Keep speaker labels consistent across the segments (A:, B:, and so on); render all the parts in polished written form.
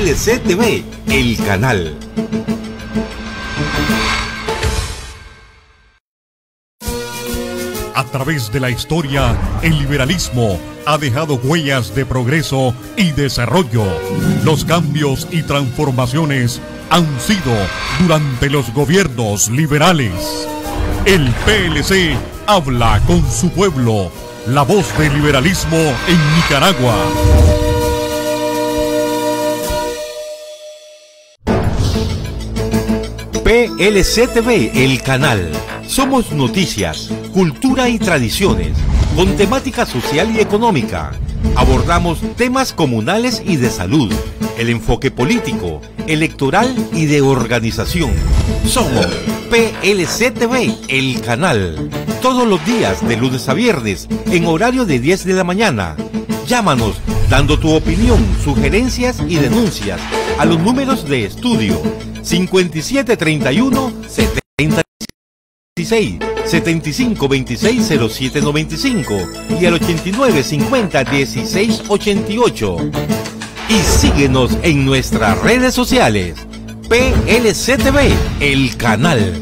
A: PLC TV, el canal.
B: A través de la historia, el liberalismo ha dejado huellas de progreso y desarrollo. Los cambios y transformaciones han sido durante los gobiernos liberales. El PLC habla con su pueblo, la voz del liberalismo en Nicaragua.
A: PLC TV, el canal. Somos noticias, cultura y tradiciones, con temática social y económica. Abordamos temas comunales y de salud, el enfoque político, electoral y de organización. Somos PLC TV, el canal. Todos los días, de lunes a viernes, en horario de 10 de la mañana. Llámanos dando tu opinión, sugerencias y denuncias a los números de estudio 5731 7016 7526 0795 y al 8950 1688. Y síguenos en nuestras redes sociales. PLC TV, el canal.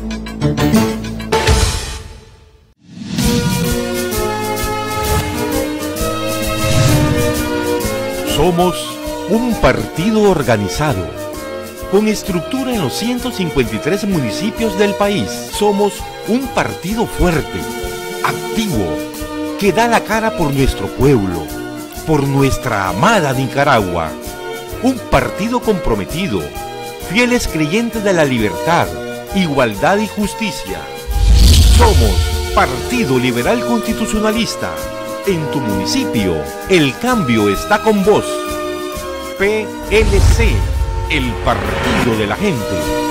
A: Somos un partido organizado, con estructura en los 153 municipios del país. Somos un partido fuerte, activo, que da la cara por nuestro pueblo, por nuestra amada Nicaragua. Un partido comprometido, fieles creyentes de la libertad, igualdad y justicia. Somos Partido Liberal Constitucionalista. En tu municipio, el cambio está con vos. PLC, el partido de la gente.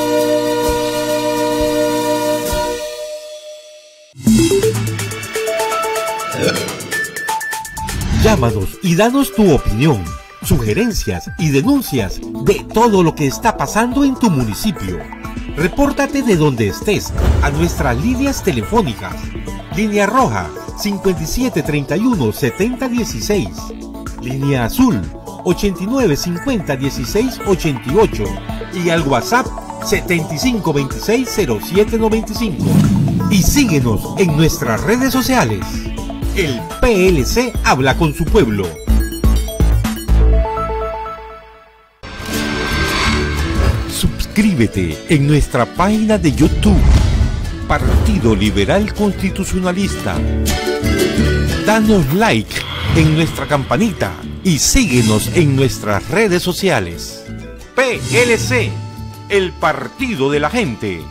A: Llámanos y danos tu opinión, sugerencias y denuncias de todo lo que está pasando en tu municipio. Repórtate de donde estés a nuestras líneas telefónicas. Línea roja 5731 7016. Línea azul 8950 1688 y al WhatsApp 7526 0795. Y síguenos en nuestras redes sociales. El PLC habla con su pueblo. Suscríbete en nuestra página de YouTube, Partido Liberal Constitucionalista. Danos like en nuestra campanita y síguenos en nuestras redes sociales. PLC, el partido de la gente.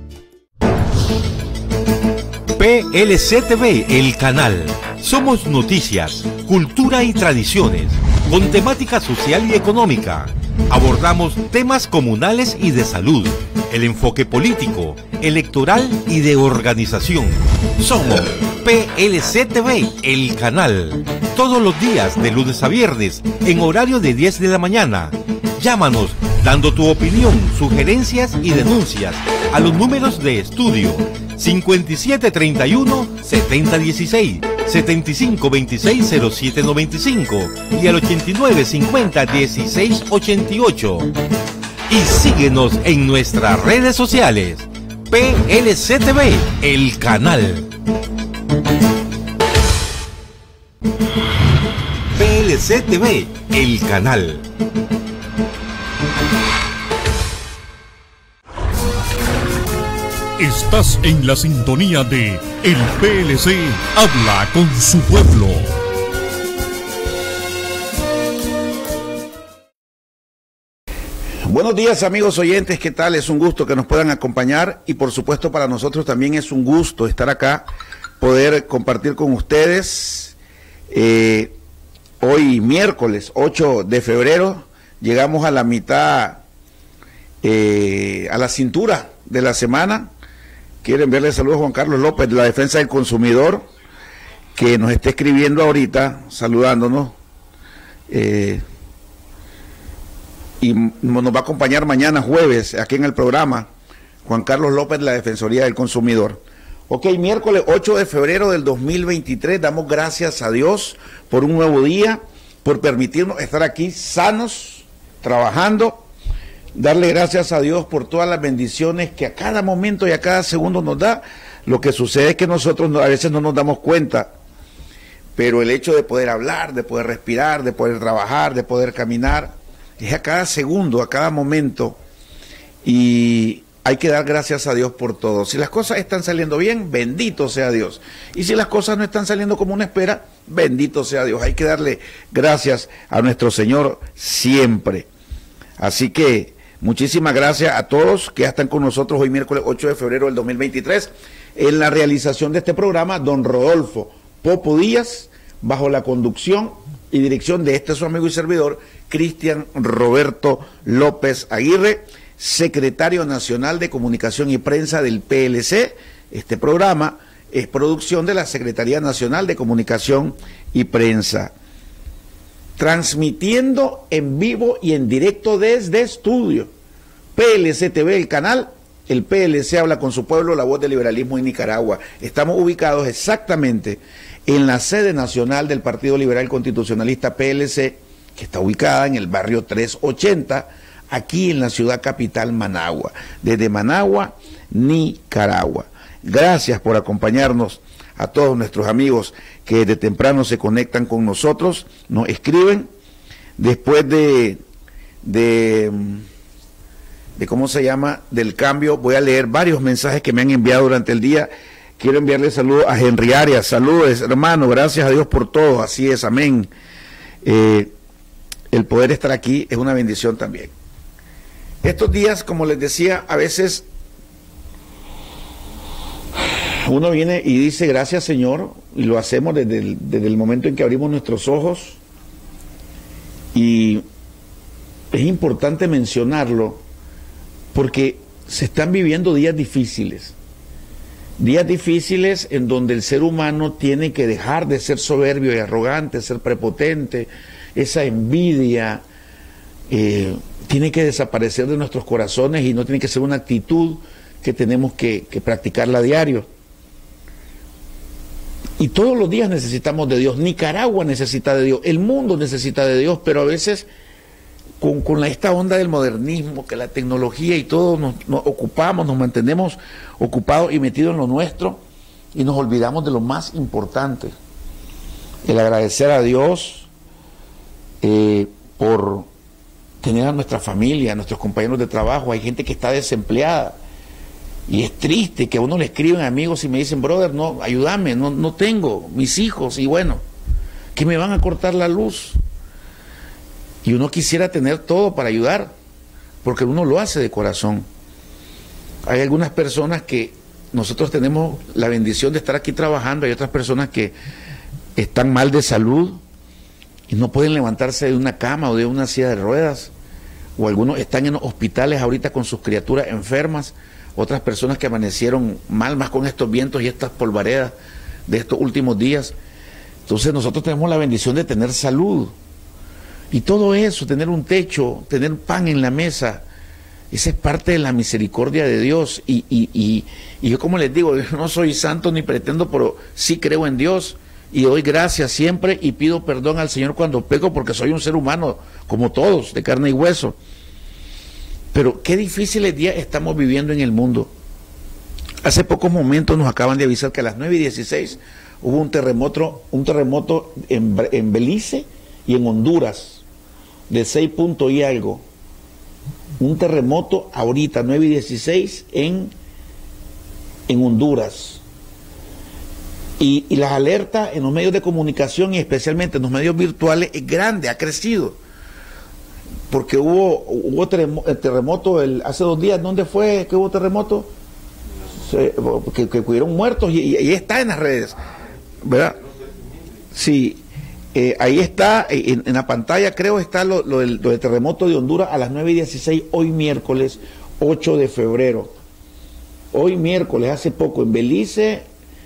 A: PLC TV, el canal. Somos noticias, cultura y tradiciones, con temática social y económica. Abordamos temas comunales y de salud, el enfoque político, electoral y de organización. Somos PLC TV, el canal. Todos los días, de lunes a viernes, en horario de 10 de la mañana. Llámanos dando tu opinión, sugerencias y denuncias a los números de estudio 5731 7016 7526 0795 y al 8950 1688. Y síguenos en nuestras redes sociales. PLC TV, el canal. PLC TV, el canal.
B: Estás en la sintonía de El PLC habla con su pueblo.
C: Buenos días, amigos oyentes, ¿qué tal? Es un gusto que nos puedan acompañar y por supuesto para nosotros también es un gusto estar acá, poder compartir con ustedes. Hoy miércoles 8 de febrero llegamos a la mitad, a la cintura de la semana. Quiero enviarle saludos a Juan Carlos López de la Defensa del Consumidor, que nos está escribiendo ahorita, saludándonos, y nos va a acompañar mañana jueves aquí en el programa Juan Carlos López de la Defensoría del Consumidor. Ok, miércoles 8 de febrero del 2023, damos gracias a Dios por un nuevo día, por permitirnos estar aquí sanos trabajando, darle gracias a Dios por todas las bendiciones que a cada momento y a cada segundo nos da. Lo que sucede es que nosotros a veces no nos damos cuenta, pero el hecho de poder hablar, de poder respirar, de poder trabajar, de poder caminar, es a cada segundo, a cada momento, y hay que dar gracias a Dios por todo. Si las cosas están saliendo bien, bendito sea Dios. Y si las cosas no están saliendo como uno espera, bendito sea Dios. Hay que darle gracias a nuestro Señor siempre. Así que muchísimas gracias a todos que ya están con nosotros hoy miércoles 8 de febrero del 2023. En la realización de este programa, don Rodolfo Popo Díaz, bajo la conducción y dirección de su amigo y servidor, Cristian Roberto López Aguirre, secretario nacional de Comunicación y Prensa del PLC. Este programa es producción de la Secretaría Nacional de Comunicación y Prensa. Transmitiendo en vivo y en directo desde estudio. PLC TV, el canal, el PLC habla con su pueblo, la voz del liberalismo en Nicaragua. Estamos ubicados exactamente en la sede nacional del Partido Liberal Constitucionalista PLC, que está ubicada en el barrio 380, aquí en la ciudad capital Managua, desde Managua, Nicaragua. Gracias por acompañarnos a todos nuestros amigos que desde temprano se conectan con nosotros, nos escriben. Después de cómo se llama, del cambio, voy a leer varios mensajes que me han enviado durante el día. Quiero enviarle saludos a Henry Arias. Saludos, hermano, gracias a Dios por todo, así es, amén. El poder estar aquí es una bendición también. Estos días, como les decía, a veces uno viene y dice gracias Señor, y lo hacemos desde el momento en que abrimos nuestros ojos, y es importante mencionarlo porque se están viviendo días difíciles en donde el ser humano tiene que dejar de ser soberbio y arrogante, ser prepotente, esa envidia tiene que desaparecer de nuestros corazones y no tiene que ser una actitud que tenemos que practicarla a diario. Y todos los días necesitamos de Dios. Nicaragua necesita de Dios, el mundo necesita de Dios, pero a veces con esta onda del modernismo, que la tecnología y todo, nos ocupamos, nos mantenemos ocupados y metidos en lo nuestro y nos olvidamos de lo más importante, el agradecer a Dios por tener a nuestra familia, a nuestros compañeros de trabajo. Hay gente que está desempleada y es triste que a uno le escriben amigos y me dicen, brother, no, ayúdame, no tengo, mis hijos, y bueno, que me van a cortar la luz. Y uno quisiera tener todo para ayudar, porque uno lo hace de corazón. Hay algunas personas que nosotros tenemos la bendición de estar aquí trabajando, hay otras personas que están mal de salud y no pueden levantarse de una cama o de una silla de ruedas, o algunos están en los hospitales ahorita con sus criaturas enfermas, otras personas que amanecieron mal, más con estos vientos y estas polvaredas de estos últimos días. Entonces nosotros tenemos la bendición de tener salud, y todo eso, tener un techo, tener pan en la mesa, esa es parte de la misericordia de Dios. Y yo, como les digo, yo no soy santo ni pretendo, pero sí creo en Dios y doy gracias siempre y pido perdón al Señor cuando peco, porque soy un ser humano como todos, de carne y hueso. Pero qué difíciles días estamos viviendo en el mundo. Hace pocos momentos nos acaban de avisar que a las 9:16 hubo un terremoto en Belice y en Honduras de 6 puntos y algo. Un terremoto ahorita, 9:16 en Honduras. Y las alertas en los medios de comunicación y especialmente en los medios virtuales es grande, ha crecido. Porque hubo terremoto hace 2 días. ¿Dónde fue que hubo terremoto? Que hubieron muertos y está en las redes, ¿verdad? Sí. Ahí está, en la pantalla creo está lo del terremoto de Honduras a las 9:16, hoy miércoles 8 de febrero. Hoy miércoles, hace poco, en Belice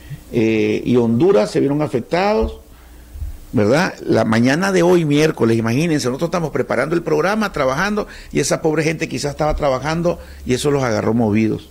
C: y Honduras se vieron afectados, ¿verdad? La mañana de hoy miércoles, imagínense, nosotros estamos preparando el programa, trabajando, y esa pobre gente quizás estaba trabajando y eso los agarró movidos.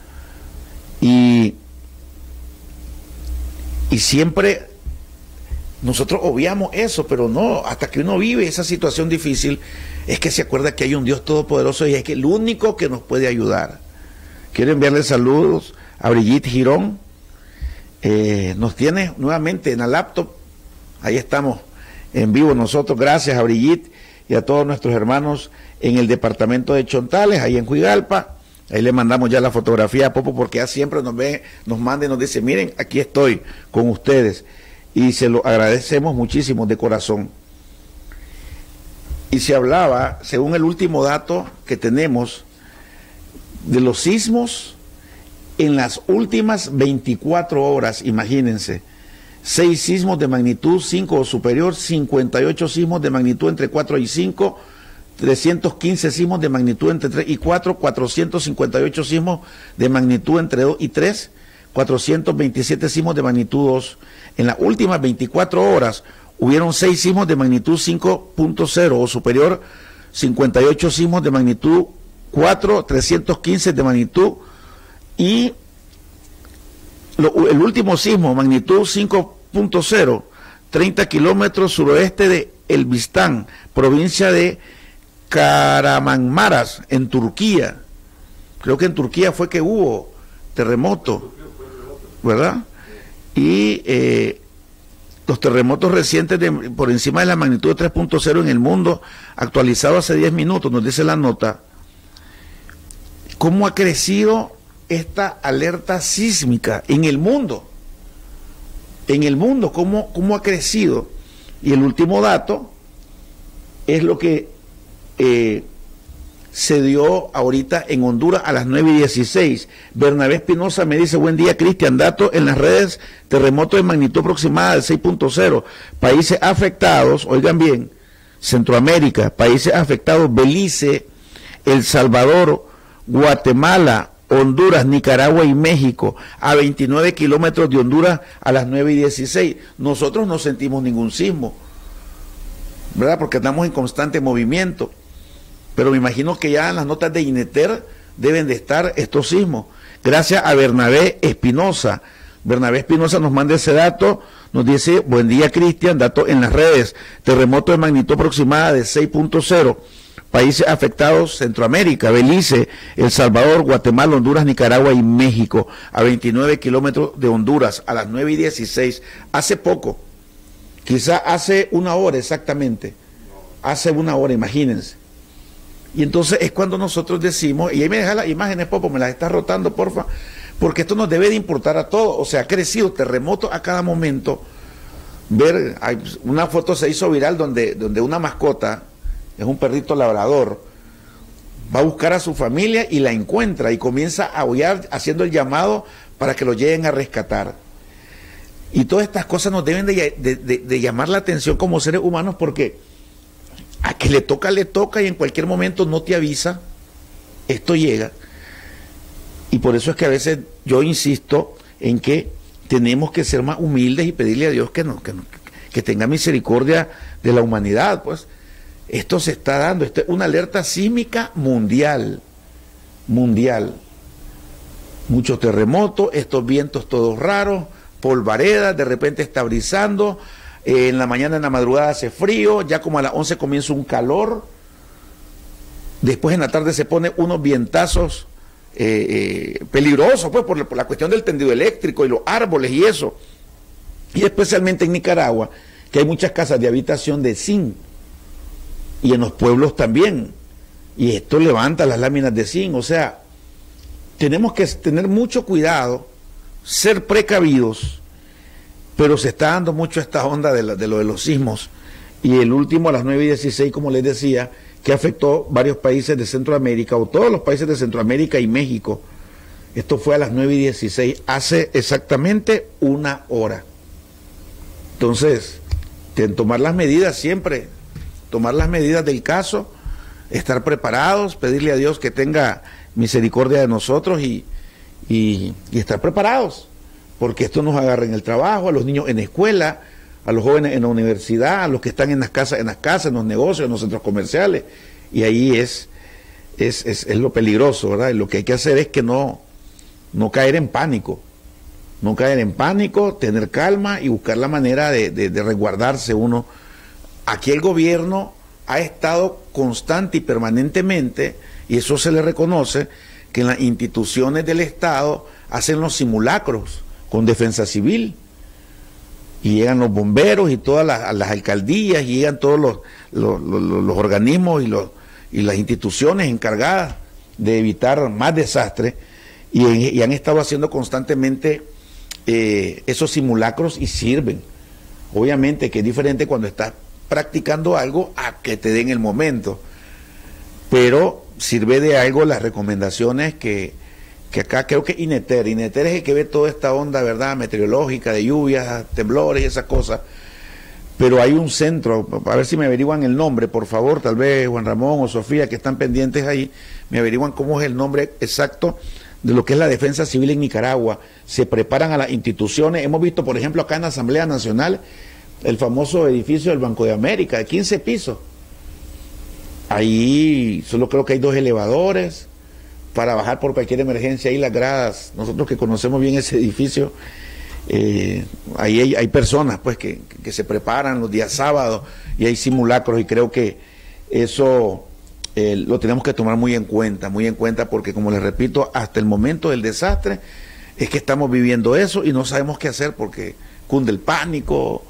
C: Y siempre nosotros obviamos eso, pero no, hasta que uno vive esa situación difícil, es que se acuerda que hay un Dios todopoderoso y es que el único que nos puede ayudar. Quiero enviarle saludos a Brigitte Girón, nos tiene nuevamente en la laptop, ahí estamos en vivo nosotros, gracias a Brigitte y a todos nuestros hermanos en el departamento de Chontales, ahí en Juigalpa. Ahí le mandamos ya la fotografía a Popo porque ya siempre nos ve, nos manda y nos dice, miren, aquí estoy con ustedes. Y se lo agradecemos muchísimo de corazón. Y se hablaba, según el último dato que tenemos, de los sismos en las últimas 24 horas, imagínense. 6 sismos de magnitud 5 o superior, 58 sismos de magnitud entre 4 y 5, 315 sismos de magnitud entre 3 y 4, 458 sismos de magnitud entre 2 y 3, 427 sismos de magnitud 2. En las últimas 24 horas hubieron 6 sismos de magnitud 5.0 o superior, 58 sismos de magnitud 4, 315 de magnitud y el último sismo, magnitud 5.0, 30 kilómetros suroeste de Elbistan, provincia de Kahramanmaraş, en Turquía. Creo que en Turquía fue que hubo terremoto, ¿verdad? Y los terremotos recientes por encima de la magnitud de 3.0 en el mundo, actualizado hace 10 minutos, nos dice la nota, cómo ha crecido esta alerta sísmica en el mundo. En el mundo, cómo ha crecido. Y el último dato es lo que se dio ahorita en Honduras a las 9:16. Bernabé Espinosa me dice, buen día Cristian, dato en las redes, terremoto de magnitud aproximada de 6.0, países afectados, oigan bien, Centroamérica, países afectados, Belice, El Salvador, Guatemala, Honduras, Nicaragua y México, a 29 kilómetros de Honduras a las 9:16. Nosotros no sentimos ningún sismo, ¿verdad? Porque estamos en constante movimiento. Pero me imagino que ya en las notas de INETER deben de estar estos sismos. Gracias a Bernabé Espinosa. Bernabé Espinosa nos manda ese dato, nos dice, buen día Cristian, dato en las redes, terremoto de magnitud aproximada de 6.0, países afectados, Centroamérica, Belice, El Salvador, Guatemala, Honduras, Nicaragua y México, a 29 kilómetros de Honduras, a las 9:16, hace poco, quizá hace una hora exactamente, hace una hora, imagínense. Y entonces es cuando nosotros decimos, y ahí me deja las imágenes, Popo, me las está rotando, porfa, porque esto nos debe de importar a todos. O sea, ha crecido terremoto a cada momento. Ver, una foto se hizo viral donde una mascota, es un perrito labrador, va a buscar a su familia y la encuentra y comienza a aullar haciendo el llamado para que lo lleguen a rescatar. Y todas estas cosas nos deben de llamar la atención como seres humanos, porque a que le toca y en cualquier momento no te avisa, esto llega. Y por eso es que a veces yo insisto en que tenemos que ser más humildes y pedirle a Dios que tenga misericordia de la humanidad. Pues esto se está dando, esto es una alerta sísmica mundial, muchos terremotos, estos vientos todos raros, polvaredas, de repente está brisando. En la mañana, en la madrugada hace frío, ya como a las 11 comienza un calor, después en la tarde se pone unos vientazos peligrosos, pues por la cuestión del tendido eléctrico y los árboles y eso, y especialmente en Nicaragua, que hay muchas casas de habitación de zinc, y en los pueblos también, y esto levanta las láminas de zinc. O sea, tenemos que tener mucho cuidado, ser precavidos, pero se está dando mucho esta onda de lo de los sismos, y el último a las 9:16, como les decía, que afectó varios países de Centroamérica, o todos los países de Centroamérica y México. Esto fue a las 9:16, hace exactamente una hora. Entonces, tomar las medidas siempre, tomar las medidas del caso, estar preparados, pedirle a Dios que tenga misericordia de nosotros y estar preparados, porque esto nos agarra en el trabajo, a los niños en la escuela, a los jóvenes en la universidad, a los que están en las casas, en los negocios, en los centros comerciales, y ahí es lo peligroso, ¿verdad? Y lo que hay que hacer es que no caer en pánico, No caer en pánico, tener calma y buscar la manera de resguardarse uno. Aquí el gobierno ha estado constante y permanentemente, y eso se le reconoce, que en las instituciones del Estado hacen los simulacros con defensa civil. Y llegan los bomberos y todas las alcaldías, y llegan todos los organismos y las instituciones encargadas de evitar más desastres, y han estado haciendo constantemente esos simulacros y sirven. Obviamente que es diferente cuando estás practicando algo a que te den el momento, pero sirve de algo las recomendaciones que acá creo que INETER es el que ve toda esta onda, ¿verdad?, meteorológica, de lluvias, temblores y esas cosas, pero hay un centro, a ver si me averiguan el nombre, por favor, tal vez Juan Ramón o Sofía, que están pendientes ahí, me averiguan cómo es el nombre exacto de lo que es la defensa civil en Nicaragua. Se preparan a las instituciones, hemos visto, por ejemplo, acá en la Asamblea Nacional, el famoso edificio del Banco de América, de 15 pisos, ahí solo creo que hay 2 elevadores, para bajar por cualquier emergencia, ahí las gradas, nosotros que conocemos bien ese edificio, ahí hay personas pues que se preparan los días sábados y hay simulacros, y creo que eso lo tenemos que tomar muy en cuenta, porque como les repito, hasta el momento del desastre es que estamos viviendo eso y no sabemos qué hacer porque cunde el pánico,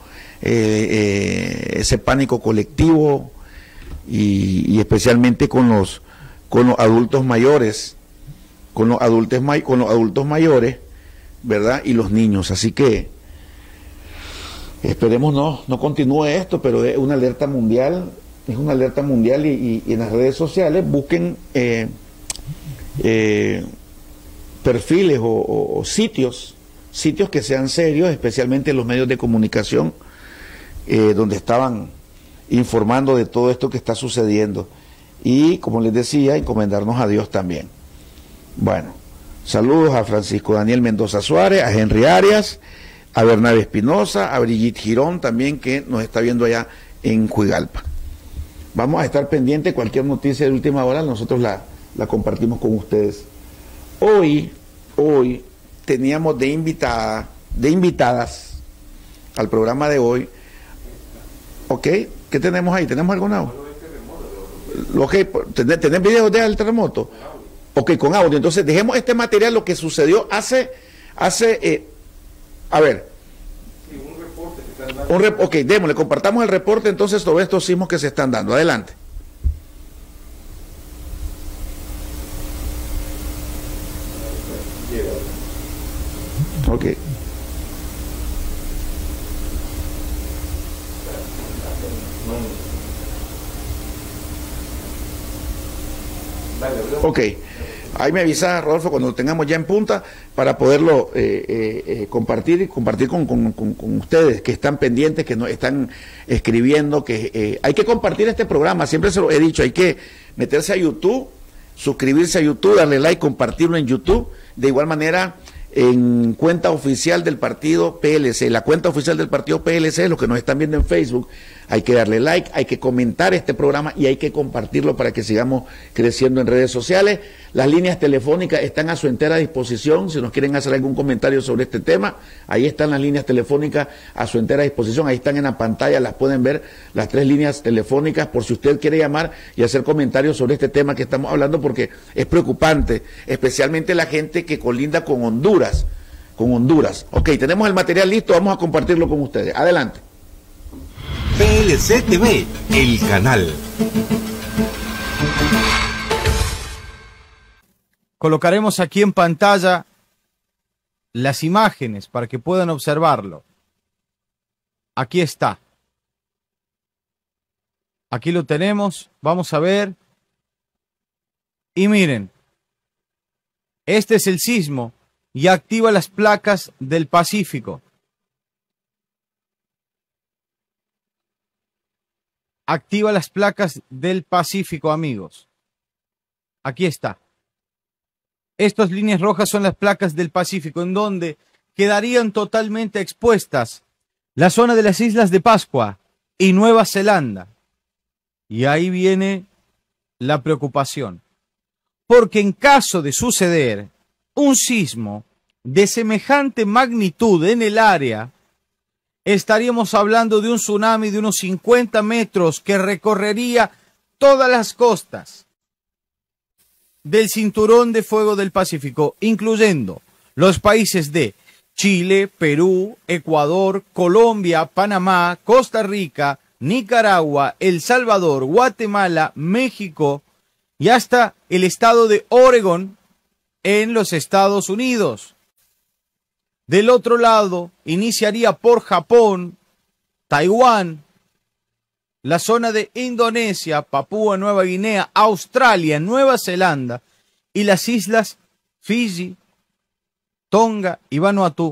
C: ese pánico colectivo, y especialmente con los adultos mayores, con los adultos mayores, ¿verdad? Y los niños. Así que esperemos no continúe esto, pero es una alerta mundial, y en las redes sociales busquen perfiles o sitios que sean serios, especialmente los medios de comunicación, donde estaban informando de todo esto que está sucediendo. Y, como les decía, encomendarnos a Dios también. Bueno, saludos a Francisco Daniel Mendoza Suárez, a Henry Arias, a Bernabé Espinosa, a Brigitte Girón también, que nos está viendo allá en Juigalpa. Vamos a estar pendientes, cualquier noticia de última hora, nosotros la compartimos con ustedes. Hoy teníamos de invitadas al programa de hoy. ¿Ok? ¿Qué tenemos ahí? ¿Tenemos alguna? ¿Tenés videos del terremoto? Ok, con audio. Entonces dejemos este material, lo que sucedió hace a ver. Un reporte que están dando. Ok, démosle, compartamos el reporte entonces sobre estos sismos que se están dando. Adelante. Ok. Ok, ahí me avisa, Rodolfo, cuando lo tengamos ya en punta para poderlo compartir con ustedes que están pendientes, que nos están escribiendo, que hay que compartir este programa, siempre se lo he dicho, hay que meterse a YouTube, suscribirse a YouTube, darle like, compartirlo en YouTube, de igual manera en cuenta oficial del partido PLC, la cuenta oficial del partido PLC, los que nos están viendo en Facebook, hay que darle like, hay que comentar este programa y hay que compartirlo para que sigamos creciendo en redes sociales. Las líneas telefónicas están a su entera disposición, si nos quieren hacer algún comentario sobre este tema, ahí están las líneas telefónicas a su entera disposición, ahí están en la pantalla, las pueden ver, las 3 líneas telefónicas, por si usted quiere llamar y hacer comentarios sobre este tema que estamos hablando, porque es preocupante, especialmente la gente que colinda con Honduras. Ok, tenemos el material listo, vamos a compartirlo con ustedes. Adelante.
A: PLC TV, el canal.
D: Colocaremos aquí en pantalla las imágenes para que puedan observarlo. Aquí está. Aquí lo tenemos. Vamos a ver. Y miren. Este es el sismo y activa las placas del Pacífico. Activa las placas del Pacífico, amigos. Aquí está. Estas líneas rojas son las placas del Pacífico, en donde quedarían totalmente expuestas la zona de las Islas de Pascua y Nueva Zelanda. Y ahí viene la preocupación. Porque en caso de suceder un sismo de semejante magnitud en el área, estaríamos hablando de un tsunami de unos 50 metros que recorrería todas las costas del cinturón de fuego del Pacífico, incluyendo los países de Chile, Perú, Ecuador, Colombia, Panamá, Costa Rica, Nicaragua, El Salvador, Guatemala, México y hasta el estado de Oregón en los Estados Unidos. Del otro lado, iniciaría por Japón, Taiwán, la zona de Indonesia, Papúa Nueva Guinea, Australia, Nueva Zelanda y las islas Fiji, Tonga y Vanuatu,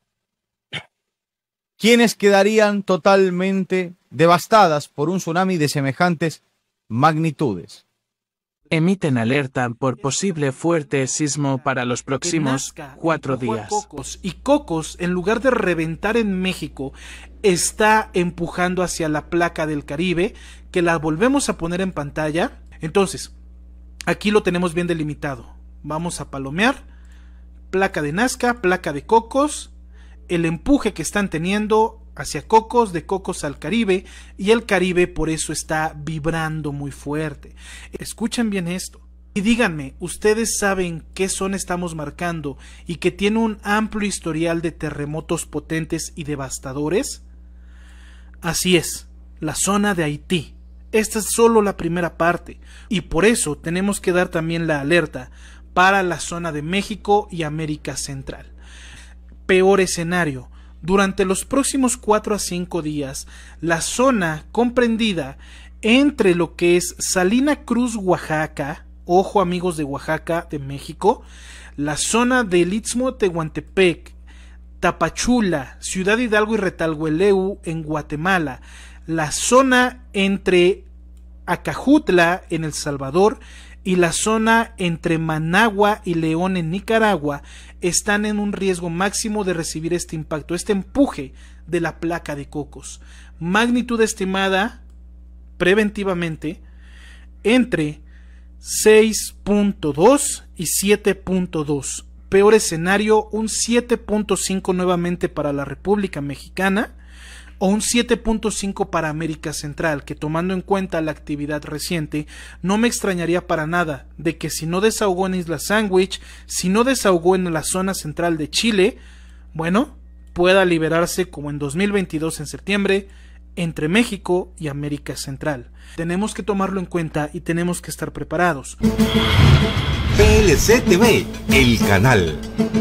D: quienes quedarían totalmente devastadas por un tsunami de semejantes magnitudes.
E: Emiten alerta por posible fuerte sismo para los próximos 4 días.
F: Cocos, en lugar de reventar en México, está empujando hacia la placa del Caribe, que la volvemos a poner en pantalla. Entonces, aquí lo tenemos bien delimitado. Vamos a palomear. Placa de Nazca, placa de Cocos, el empuje que están teniendo hacia Cocos, de Cocos al Caribe, y el Caribe por eso está vibrando muy fuerte. Escuchen bien esto y díganme, ¿ustedes saben qué zona estamos marcando y que tiene un amplio historial de terremotos potentes y devastadores? Así es, la zona de Haití. Esta es solo la primera parte, y por eso tenemos que dar también la alerta para la zona de México y América Central. Peor escenario. Durante los próximos 4 a 5 días, la zona comprendida entre lo que es Salina Cruz, Oaxaca, ojo amigos de Oaxaca, de México, la zona del Istmo de Tehuantepec, Tapachula, Ciudad Hidalgo y Retalhueleu en Guatemala, la zona entre Acajutla en El Salvador y la zona entre Managua y León en Nicaragua están en un riesgo máximo de recibir este impacto, este empuje de la placa de Cocos. Magnitud estimada preventivamente entre 6.2 y 7.2. Peor escenario, un 7.5 nuevamente para la República Mexicana, o un 7.5 para América Central, que tomando en cuenta la actividad reciente, no me extrañaría para nada de que si no desahogó en Isla Sandwich, si no desahogó en la zona central de Chile, bueno, pueda liberarse como en 2022 en septiembre, entre México y América Central. Tenemos que tomarlo en cuenta y tenemos que estar preparados.
A: PLC TV, el canal.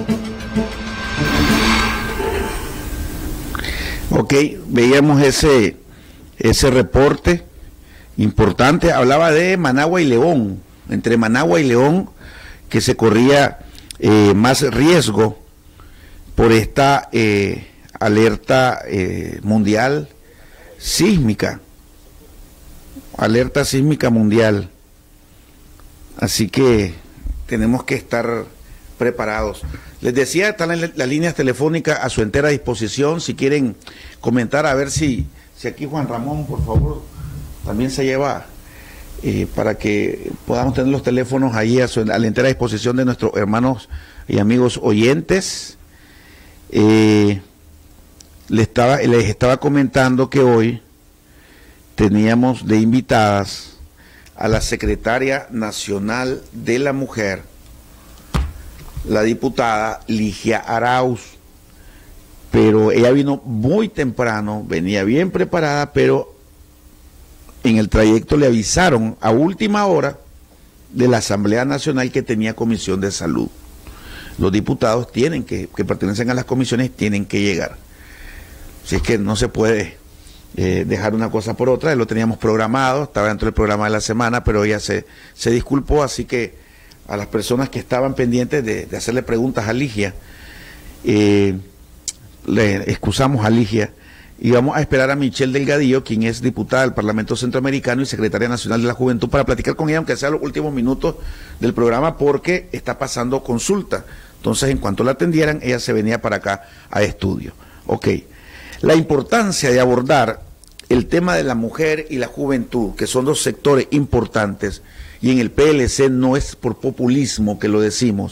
C: Ok, veíamos ese reporte importante. Hablaba de Managua y León. Entre Managua y León, que se corría más riesgo por esta alerta mundial sísmica. Alerta sísmica mundial. Así que tenemos que estar preparados. Les decía, están las líneas telefónicas a su entera disposición. Si quieren comentar, a ver si aquí Juan Ramón, por favor, también se lleva para que podamos tener los teléfonos ahí a la entera disposición de nuestros hermanos y amigos oyentes. Les estaba comentando que hoy teníamos de invitadas a la Secretaria Nacional de la Mujer, la diputada Ligia Arauz, pero ella vino muy temprano, venía bien preparada, pero en el trayecto le avisaron a última hora de la Asamblea Nacional que tenía comisión de salud. Los diputados que pertenecen a las comisiones tienen que llegar. Si es que no se puede dejar una cosa por otra, lo teníamos programado, estaba dentro del programa de la semana, pero ella se disculpó, así que a las personas que estaban pendientes de hacerle preguntas a Ligia, le excusamos a Ligia y vamos a esperar a Michelle Delgadillo, quien es diputada del Parlamento Centroamericano y secretaria nacional de la Juventud, para platicar con ella, aunque sea los últimos minutos del programa, porque está pasando consulta. Entonces, en cuanto la atendieran, ella se venía para acá a estudio. Ok. La importancia de abordar el tema de la mujer y la juventud, que son dos sectores importantes, y en el PLC no es por populismo que lo decimos.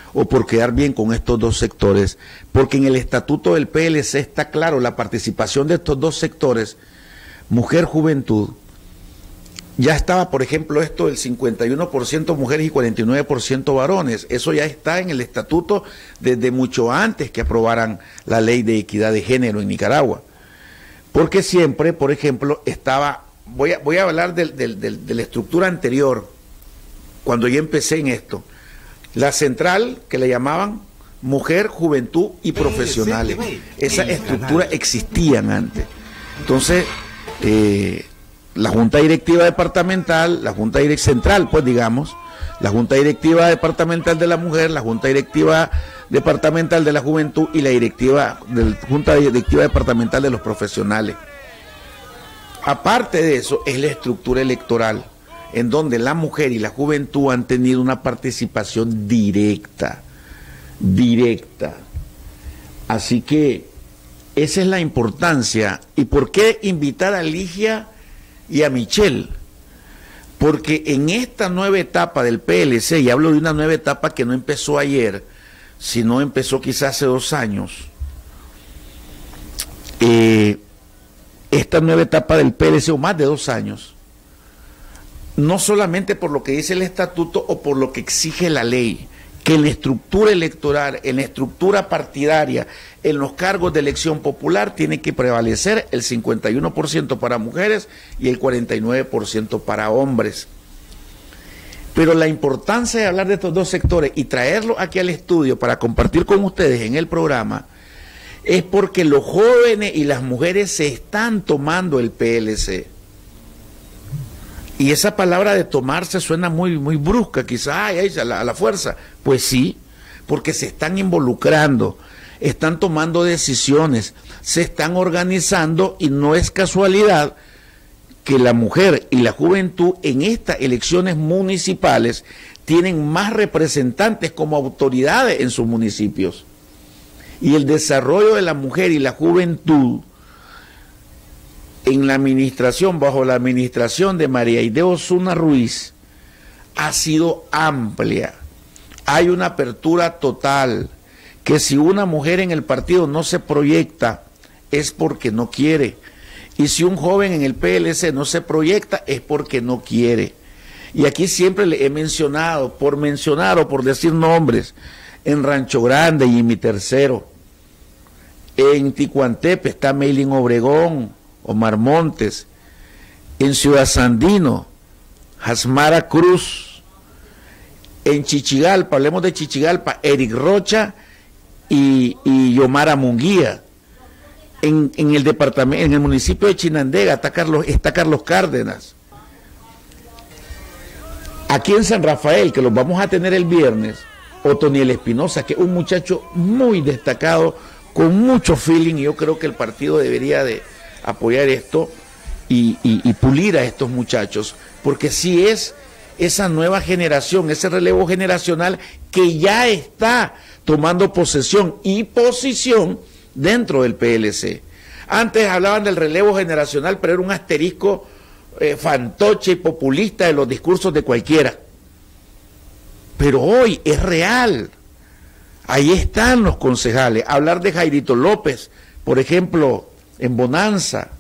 C: o por quedar bien con estos dos sectores, porque en el estatuto del PLC está claro la participación de estos dos sectores, mujer, juventud. Ya estaba, por ejemplo, esto del 51% mujeres y 49% varones. Eso ya está en el estatuto desde mucho antes que aprobaran la ley de equidad de género en Nicaragua. Porque siempre, por ejemplo, estaba, voy a hablar de la estructura anterior, cuando yo empecé en esto. La central, que le llamaban mujer, juventud y profesionales. Esa estructura existían antes. Entonces, la Junta Directiva Departamental, la Junta Central, pues digamos, la Junta Directiva Departamental de la Mujer, la Junta Directiva Departamental de la Juventud y la Junta Directiva Departamental de los Profesionales. Aparte de eso, es la estructura electoral, en donde la mujer y la juventud han tenido una participación directa. Así que esa es la importancia. ¿Y por qué invitar a Ligia y a Michelle? Porque en esta nueva etapa del PLC, y hablo de una nueva etapa que no empezó ayer, sino empezó quizás hace 2 años, esta nueva etapa del PLC, o más de 2 años, no solamente por lo que dice el estatuto o por lo que exige la ley, que en la estructura electoral, en la estructura partidaria, en los cargos de elección popular, tiene que prevalecer el 51% para mujeres y el 49% para hombres. Pero la importancia de hablar de estos dos sectores y traerlos aquí al estudio para compartir con ustedes en el programa es porque los jóvenes y las mujeres se están tomando el PLC. Y esa palabra de tomarse suena muy brusca, quizás a la fuerza. Pues sí, porque se están involucrando, están tomando decisiones, se están organizando, y no es casualidad que la mujer y la juventud en estas elecciones municipales tienen más representantes como autoridades en sus municipios. Y el desarrollo de la mujer y la juventud en la administración, bajo la administración de María Aide Osuna Ruiz, ha sido amplia. Hay una apertura total, que si una mujer en el partido no se proyecta, es porque no quiere. Y si un joven en el PLC no se proyecta, es porque no quiere. Y aquí siempre le he mencionado, por mencionar o por decir nombres, en Rancho Grande y en Mi Tercero, en Ticuantepe está Meilín Obregón, Omar Montes, en Ciudad Sandino, Jasmara Cruz, en Chichigalpa, hablemos de Chichigalpa, Eric Rocha y Yomara Munguía. En el departamento, en el municipio de Chinandega está Carlos Cárdenas. Aquí en San Rafael, que los vamos a tener el viernes, Otoniel Espinosa, que es un muchacho muy destacado, con mucho feeling, y yo creo que el partido debería de apoyar esto y pulir a estos muchachos, porque sí es esa nueva generación, ese relevo generacional que ya está tomando posesión y posición dentro del PLC. Antes hablaban del relevo generacional, pero era un asterisco fantoche y populista de los discursos de cualquiera. Pero hoy es real. Ahí están los concejales. Hablar de Jairito López, por ejemplo, en Bonanza.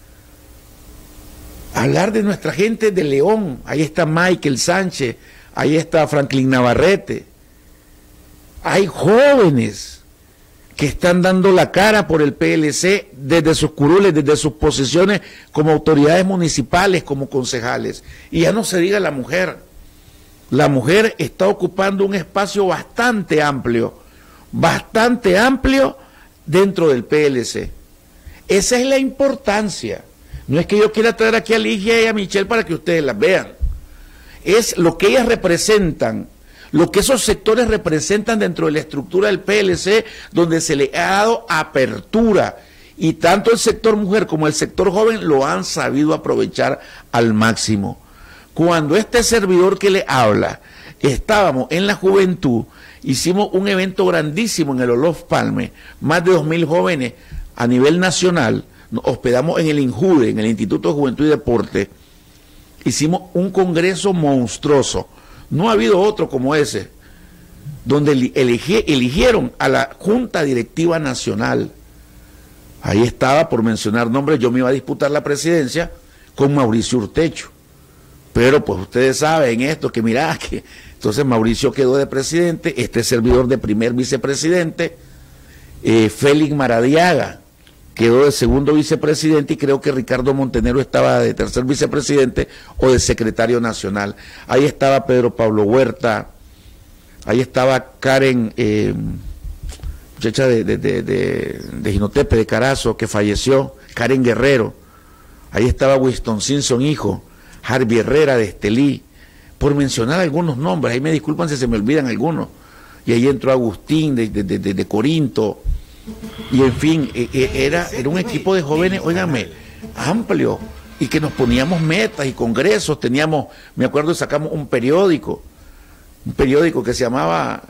C: Hablar de nuestra gente de León. Ahí está Michael Sánchez, ahí está Franklin Navarrete. Hay jóvenes que están dando la cara por el PLC desde sus curules, desde sus posiciones como autoridades municipales, como concejales. Y ya no se diga la mujer. La mujer está ocupando un espacio bastante amplio dentro del PLC. Esa es la importancia. No es que yo quiera traer aquí a Ligia y a Michelle para que ustedes las vean. Es lo que ellas representan, lo que esos sectores representan dentro de la estructura del PLC, donde se le ha dado apertura. Y tanto el sector mujer como el sector joven lo han sabido aprovechar al máximo. Cuando este servidor que le habla, estábamos en la juventud, hicimos un evento grandísimo en el Olof Palme, más de 2.000 jóvenes a nivel nacional, nos hospedamos en el INJUDE, en el Instituto de Juventud y Deporte, hicimos un congreso monstruoso, no ha habido otro como ese, donde eligieron a la Junta Directiva Nacional. Ahí estaba, por mencionar nombres, yo me iba a disputar la presidencia con Mauricio Urtecho. Pero pues ustedes saben esto, que mirá, que entonces Mauricio quedó de presidente, este servidor de primer vicepresidente, Félix Maradiaga quedó de segundo vicepresidente y creo que Ricardo Montenegro estaba de tercer vicepresidente o de secretario nacional. Ahí estaba Pedro Pablo Huerta, ahí estaba Karen, muchacha de Jinotepe, de Carazo, que falleció, Karen Guerrero, ahí estaba Winston Simpson, hijo, Harvey Herrera de Estelí, por mencionar algunos nombres, ahí me disculpan si se me olvidan algunos, y ahí entró Agustín de Corinto, y en fin, era un equipo de jóvenes, óigame, amplio, y que nos poníamos metas y congresos, teníamos, me acuerdo, sacamos un periódico que se llamaba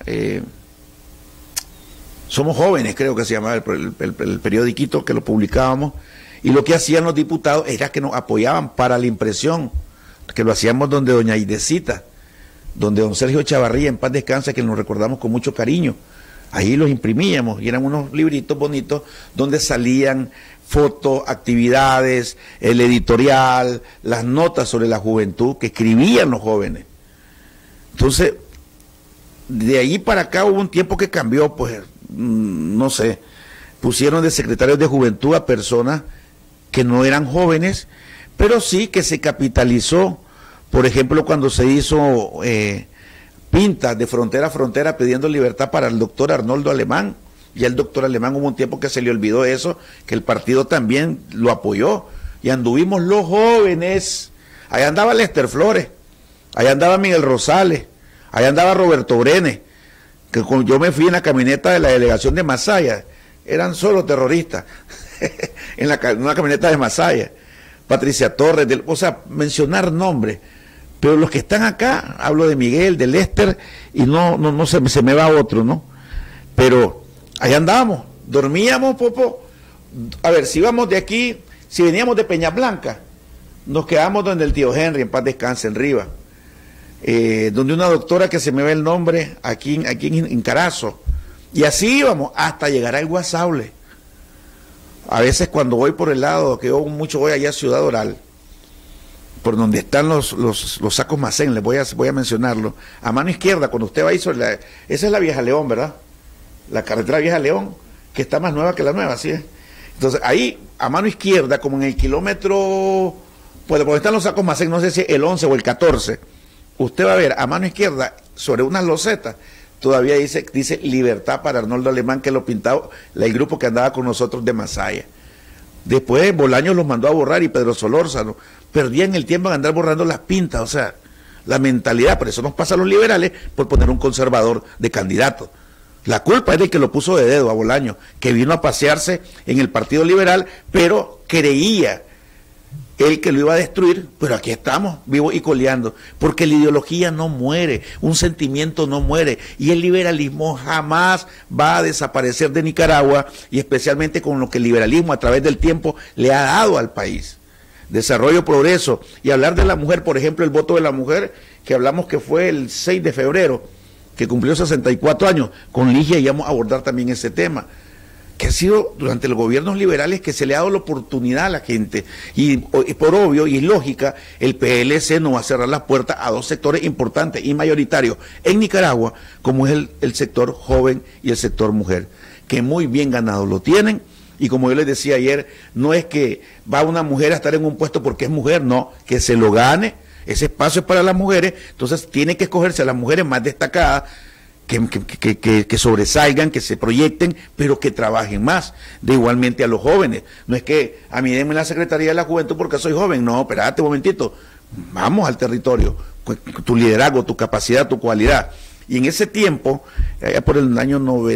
C: Somos Jóvenes, creo que se llamaba el periodiquito, que lo publicábamos, y lo que hacían los diputados era que nos apoyaban para la impresión, que lo hacíamos donde doña Aidecita, donde don Sergio Chavarría, en paz descanse, que nos recordamos con mucho cariño. Ahí los imprimíamos y eran unos libritos bonitos donde salían fotos, actividades, el editorial, las notas sobre la juventud que escribían los jóvenes. Entonces, de ahí para acá hubo un tiempo que cambió, pues, no sé, pusieron de secretarios de juventud a personas que no eran jóvenes, pero sí que se capitalizó, por ejemplo, cuando se hizo pintas de frontera a frontera pidiendo libertad para el doctor Arnoldo Alemán. Ya el doctor Alemán hubo un tiempo que se le olvidó eso, que el partido también lo apoyó, y anduvimos los jóvenes. Ahí andaba Lester Flores, ahí andaba Miguel Rosales, ahí andaba Roberto Brenes, que yo me fui en la camioneta de la delegación de Masaya, eran solo terroristas, en una camioneta de Masaya. Patricia Torres, o sea, mencionar nombres, pero los que están acá, hablo de Miguel, de Lester, y no se me va otro, ¿no? Pero ahí andábamos, dormíamos, Popo. A ver, si íbamos de aquí, si veníamos de Peña Blanca, nos quedamos donde el tío Henry, en paz descanse, en Rivas, donde una doctora que se me ve el nombre, aquí en Carazo, y así íbamos hasta llegar al Guasaule. A veces cuando voy por el lado, que yo mucho voy allá a Ciudad Oral, por donde están los sacos Macén, les voy a mencionarlo, a mano izquierda, cuando usted va ahí sobre esa es la Vieja León, ¿verdad? La carretera Vieja León, que está más nueva que la nueva, ¿sí? Entonces ahí, a mano izquierda, como en el kilómetro, pues donde están los sacos Macén, no sé si el 11 o el 14, usted va a ver a mano izquierda, sobre unas losetas, todavía dice libertad para Arnoldo Alemán, que lo pintaba el grupo que andaba con nosotros de Masaya. Después Bolaños los mandó a borrar y Pedro Solórzano. Perdían el tiempo en andar borrando las pintas, o sea, la mentalidad. Por eso nos pasa a los liberales por poner un conservador de candidato. La culpa es del que lo puso de dedo a Bolaños, que vino a pasearse en el Partido Liberal, pero creía él que lo iba a destruir, pero aquí estamos, vivos y coleando, porque la ideología no muere, un sentimiento no muere, y el liberalismo jamás va a desaparecer de Nicaragua, y especialmente con lo que el liberalismo a través del tiempo le ha dado al país. Desarrollo, progreso, y hablar de la mujer, por ejemplo, el voto de la mujer, que hablamos que fue el 6 de febrero, que cumplió 64 años, con Ligia íbamos a abordar también ese tema, que ha sido durante los gobiernos liberales que se le ha dado la oportunidad a la gente, y por obvio y lógica, el PLC no va a cerrar las puertas a dos sectores importantes y mayoritarios en Nicaragua, como es el sector joven y el sector mujer, que muy bien ganado lo tienen, y como yo les decía ayer, no es que va una mujer a estar en un puesto porque es mujer, no, que se lo gane, ese espacio es para las mujeres, entonces tiene que escogerse a las mujeres más destacadas, que sobresalgan, que se proyecten, pero que trabajen más. De igualmente a los jóvenes. No es que a mí denme la Secretaría de la Juventud porque soy joven. No, espérate un momentito. Vamos al territorio. Tu liderazgo, tu capacidad, tu cualidad. Y en ese tiempo, por el año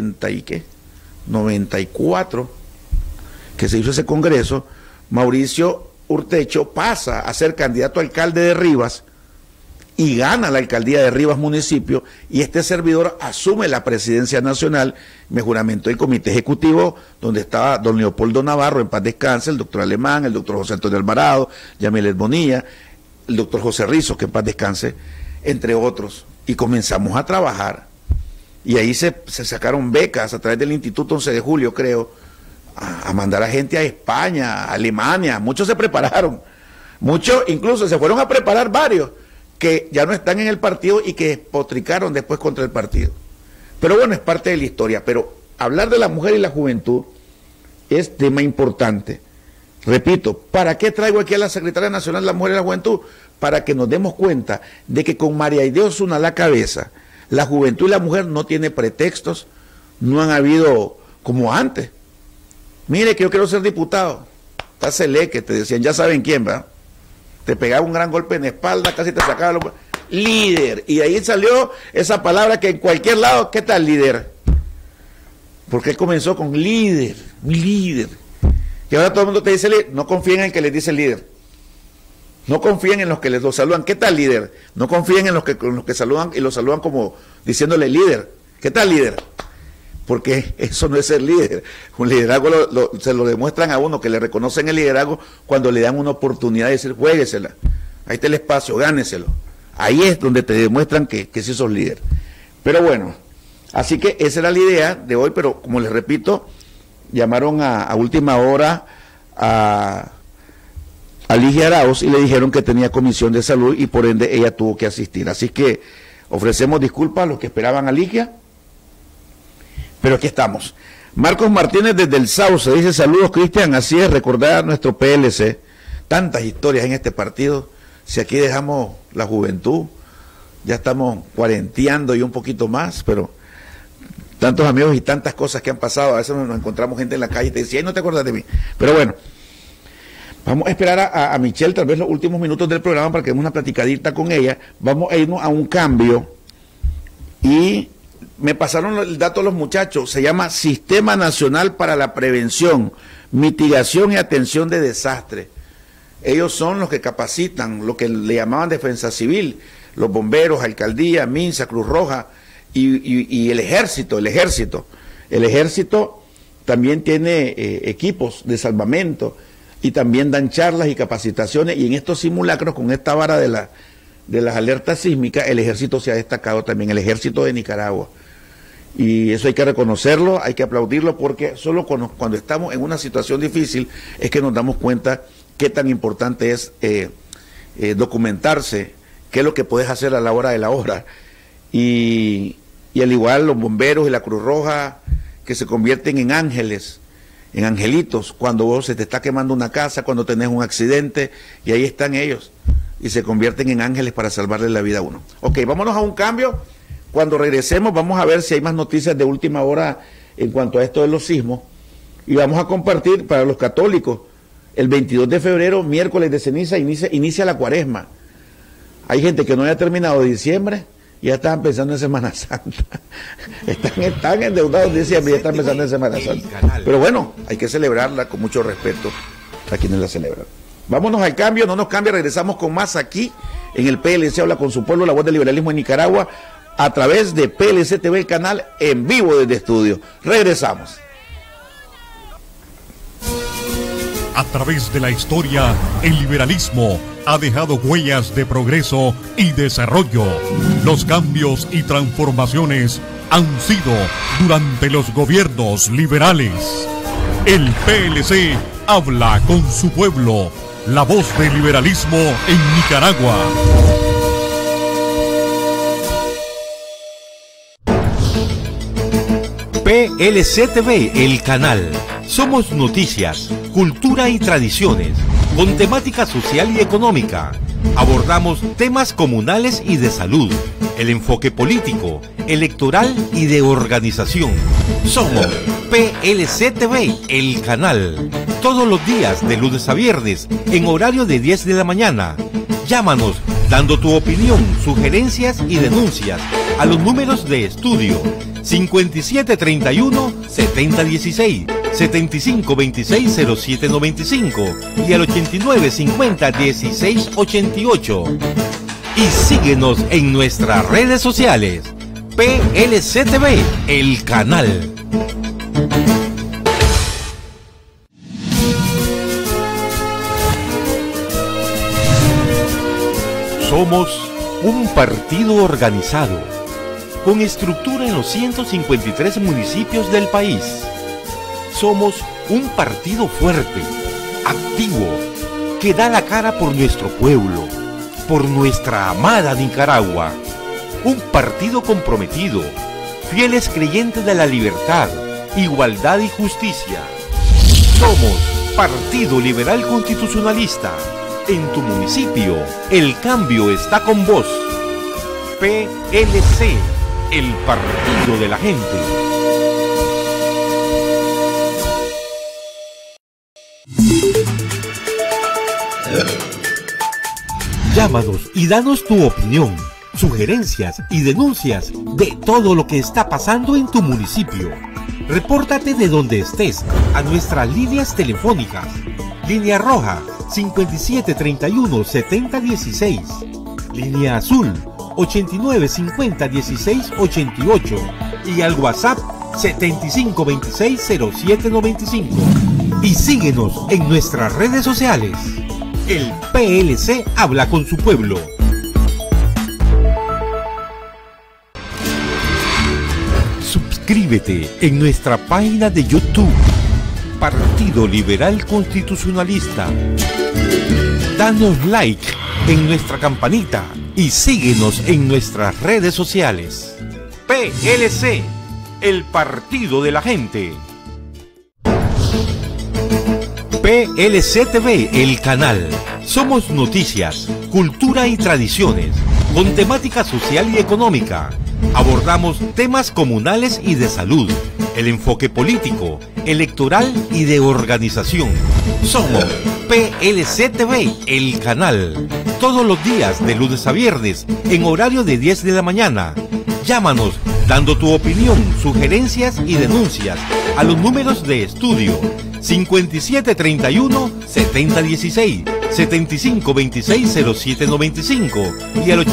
C: 94, que se hizo ese congreso, Mauricio Urtecho pasa a ser candidato a alcalde de Rivas, y gana la alcaldía de Rivas municipio, y este servidor asume la presidencia nacional. Me juramentó el comité ejecutivo, donde estaba don Leopoldo Navarro, en paz descanse, el doctor Alemán, el doctor José Antonio Alvarado, Yamilet Bonilla, el doctor José Rizos, que en paz descanse, entre otros, y comenzamos a trabajar. y ahí se sacaron becas a través del Instituto 11 de Julio, creo, a mandar a gente a España, a Alemania. Muchos se prepararon, muchos incluso se fueron a preparar varios que ya no están en el partido y que despotricaron después contra el partido. Pero bueno, es parte de la historia. Pero hablar de la mujer y la juventud es tema importante. Repito, ¿para qué traigo aquí a la Secretaria Nacional de la Mujer y la Juventud? Para que nos demos cuenta de que con María Aide Osuna a la cabeza, la juventud y la mujer no tiene pretextos, no han habido como antes. Mire que yo quiero ser diputado. Pásele, que te decían, ya saben quién, ¿verdad? Te pegaba un gran golpe en la espalda, casi te sacaba los... Líder. Y ahí salió esa palabra que en cualquier lado, ¿qué tal líder? Porque él comenzó con líder, mi líder. Y ahora todo el mundo te dice líder. No confíen en el que les dice líder. No confíen en los que les lo saludan. ¿Qué tal líder? No confíen en los que saludan y lo saludan como diciéndole líder. ¿Qué tal líder? Porque eso no es ser líder. Un liderazgo se lo demuestran a uno, que le reconocen el liderazgo cuando le dan una oportunidad de decir, juéguesela. Ahí está el espacio, gáneselo. Ahí es donde te demuestran que sí sos líder. Pero bueno, así que esa era la idea de hoy, pero como les repito, llamaron a última hora a Ligia Arauz y le dijeron que tenía comisión de salud y por ende ella tuvo que asistir. Así que ofrecemos disculpas a los que esperaban a Ligia, pero aquí estamos. Marcos Martínez desde el Sauce dice, saludos Cristian, así es, recordar a nuestro PLC, tantas historias en este partido. Si aquí dejamos la juventud, ya estamos cuarenteando y un poquito más, pero tantos amigos y tantas cosas que han pasado. A veces nos encontramos gente en la calle y te dice, ay, no te acuerdas de mí. Pero bueno, vamos a esperar a Michelle, tal vez los últimos minutos del programa para que demos una platicadita con ella. Vamos a irnos a un cambio y me pasaron el dato los muchachos. Se llama Sistema Nacional para la Prevención, Mitigación y Atención de Desastres. Ellos son los que capacitan, lo que le llamaban defensa civil, los bomberos, alcaldía, MINSA, Cruz Roja y el ejército. El ejército también tiene equipos de salvamento y también dan charlas y capacitaciones, y en estos simulacros con esta vara de las alertas sísmicas, el ejército se ha destacado también, el ejército de Nicaragua. Y eso hay que reconocerlo, hay que aplaudirlo, porque solo cuando estamos en una situación difícil es que nos damos cuenta qué tan importante es documentarse, qué es lo que puedes hacer a la hora de la hora. Y al igual los bomberos y la Cruz Roja, que se convierten en ángeles, en angelitos, cuando vos se te está quemando una casa, cuando tenés un accidente, y ahí están ellos, y se convierten en ángeles para salvarle la vida a uno. Ok, vámonos a un cambio. Cuando regresemos vamos a ver si hay más noticias de última hora en cuanto a esto de los sismos, y vamos a compartir para los católicos. El 22 de febrero, miércoles de ceniza, inicia la cuaresma. Hay gente que no haya terminado diciembre y ya estaban pensando en Semana Santa. Están endeudados en diciembre y ya están pensando en Semana Santa. Pero bueno, hay que celebrarla con mucho respeto a quienes la celebran. Vámonos al cambio, no nos cambia, regresamos con más aquí en el PLC Habla con su pueblo, la voz del liberalismo en Nicaragua, a través de PLC TV, el canal en vivo desde estudio. Regresamos.
B: A través de la historia, el liberalismo ha dejado huellas de progreso y desarrollo. Los cambios y transformaciones han sido durante los gobiernos liberales. El PLC habla con su pueblo, la voz del liberalismo en Nicaragua.
A: PLC TV, el canal. Somos noticias, cultura y tradiciones, con temática social y económica. Abordamos temas comunales y de salud, el enfoque político, electoral y de organización. Somos PLC TV, el canal. Todos los días, de lunes a viernes, en horario de 10 de la mañana. Llámanos dando tu opinión, sugerencias y denuncias a los números de estudio 5731-7016, 7526-0795 y al 8950-1688. Y síguenos en nuestras redes sociales. PLC TV, el canal. Somos un partido organizado, con estructura en los 153 municipios del país. Somos un partido fuerte, activo, que da la cara por nuestro pueblo, por nuestra amada Nicaragua. Un partido comprometido, fieles creyentes de la libertad, igualdad y justicia. Somos Partido Liberal Constitucionalista. En tu municipio, el cambio está con vos. PLC, el partido de la gente. Llámanos y danos tu opinión, sugerencias y denuncias de todo lo que está pasando en tu municipio. Repórtate de donde estés a nuestras líneas telefónicas. Línea roja 5731-7016. Línea azul 8950-1688. Y al WhatsApp 7526-0795. Y síguenos en nuestras redes sociales. El PLC habla con su pueblo. Suscríbete en nuestra página de YouTube, Partido Liberal Constitucionalista. Danos like en nuestra campanita y síguenos en nuestras redes sociales. PLC, el partido de la gente. PLC TV, el canal. Somos noticias, cultura y tradiciones, con temática social y económica. Abordamos temas comunales y de salud, el enfoque político, electoral y de organización. Somos PLC TV, el canal. Todos los días, de lunes a viernes, en horario de 10 de la mañana. Llámanos dando tu opinión, sugerencias y denuncias a los números de estudio 5731-7016, 7526-0795 y al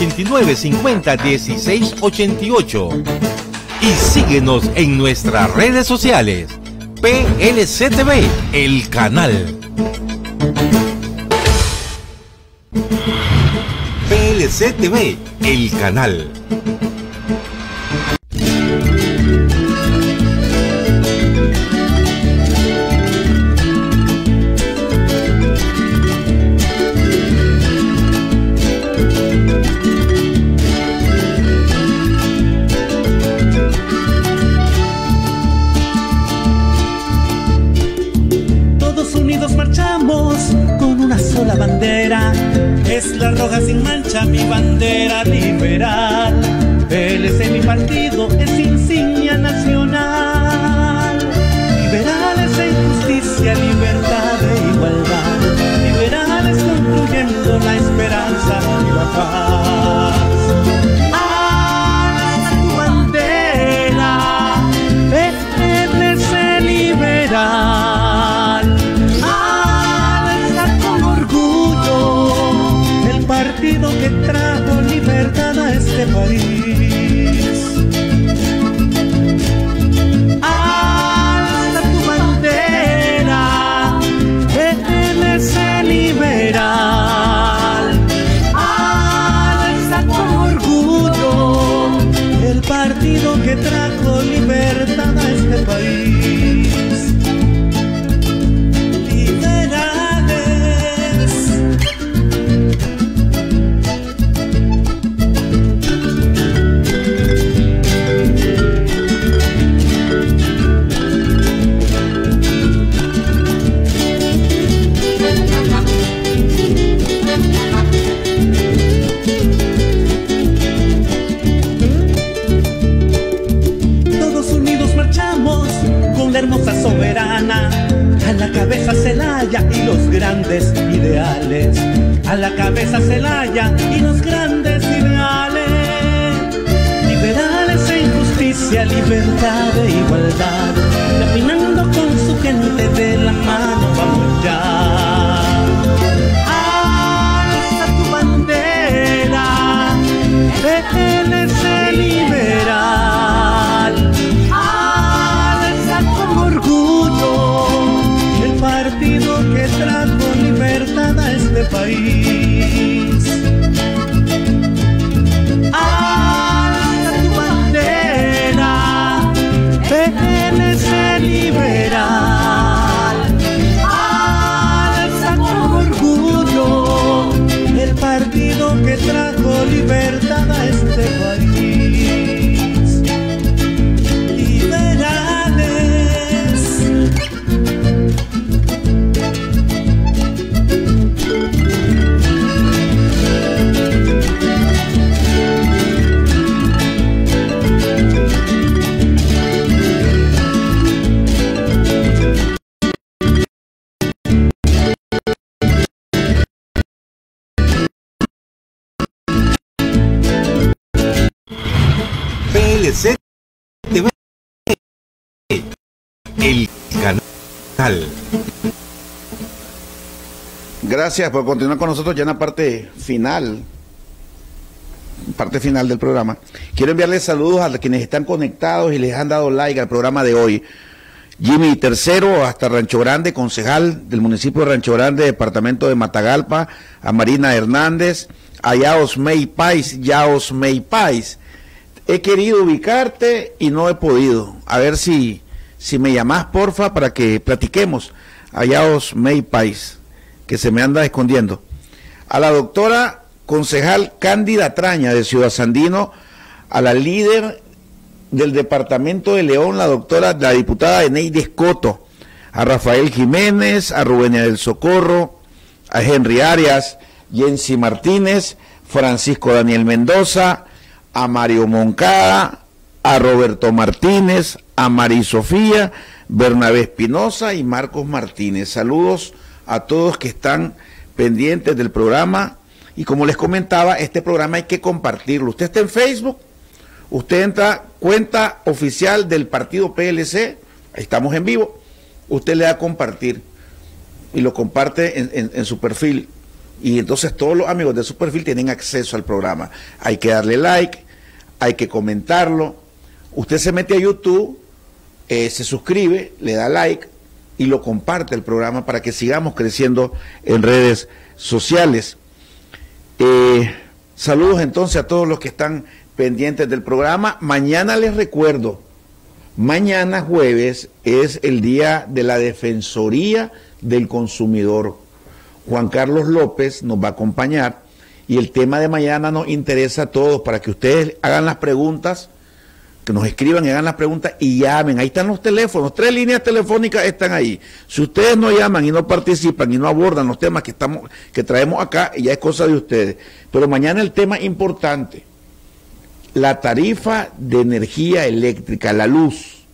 A: 8950-1688. Y síguenos en nuestras redes sociales. PLC TV, el canal. PLC TV, el canal.
G: La bandera es la roja sin mancha, mi bandera liberal. PLC mi partido es insignia nacional. Liberales en justicia, libertad e igualdad. Liberales construyendo la esperanza y la paz. Alza tu bandera, PLC liberal. Partido que trajo libertad a este país. Alza tu bandera, PLC liberal. Alza con orgullo el partido que trajo libertad a este país. La hermosa soberana, a la cabeza Zelaya y los grandes ideales, a la cabeza Zelaya y los grandes ideales. Liberales en justicia, libertad e igualdad, caminando con su gente de la mano, vamos ya. Alza tu bandera, PLC liberal. El partido que trajo libertad a este país. Alza tu bandera.
A: departamental.
C: Gracias por continuar con nosotros ya en la parte final del programa. Quiero enviarles saludos a quienes están conectados y les han dado like al programa de hoy. Jimmy Tercero, hasta Rancho Grande, concejal del municipio de Rancho Grande, departamento de Matagalpa, a Marina Hernández, a Yaos May Pais. He querido ubicarte y no he podido. A ver si me llamás, porfa, para que platiquemos. A Yaos May Pais, que se me anda escondiendo. A la doctora concejal Cándida Traña de Ciudad Sandino, a la líder del departamento de León, la diputada Eneida Escoto, a Rafael Jiménez, a Rubenia del Socorro, a Henry Arias, Jensi Martínez, Francisco Daniel Mendoza, a Mario Moncada, a Roberto Martínez, a Mari Sofía, Bernabé Espinosa y Marcos Martínez. Saludos a todos que están pendientes del programa, y como les comentaba, este programa hay que compartirlo. Usted está en Facebook, usted entra cuenta oficial del partido PLC, ahí estamos en vivo, usted le da a compartir y lo comparte en su perfil, y entonces todos los amigos de su perfil tienen acceso al programa. Hay que darle like, hay que comentarlo. Usted se mete a YouTube, se suscribe, le da like y lo comparte el programa para que sigamos creciendo en redes sociales. Saludos entonces a todos los que están pendientes del programa. Mañana les recuerdo, mañana jueves es el día de la Defensoría del Consumidor. Juan Carlos López nos va a acompañar y el tema de mañana nos interesa a todos, para que ustedes hagan las preguntas, que nos escriban y hagan las preguntas y llamen. Ahí están los teléfonos, 3 líneas telefónicas están ahí. Si ustedes no llaman y no participan y no abordan los temas que traemos acá, ya es cosa de ustedes. Pero mañana el tema importante, la tarifa de energía eléctrica, la luz.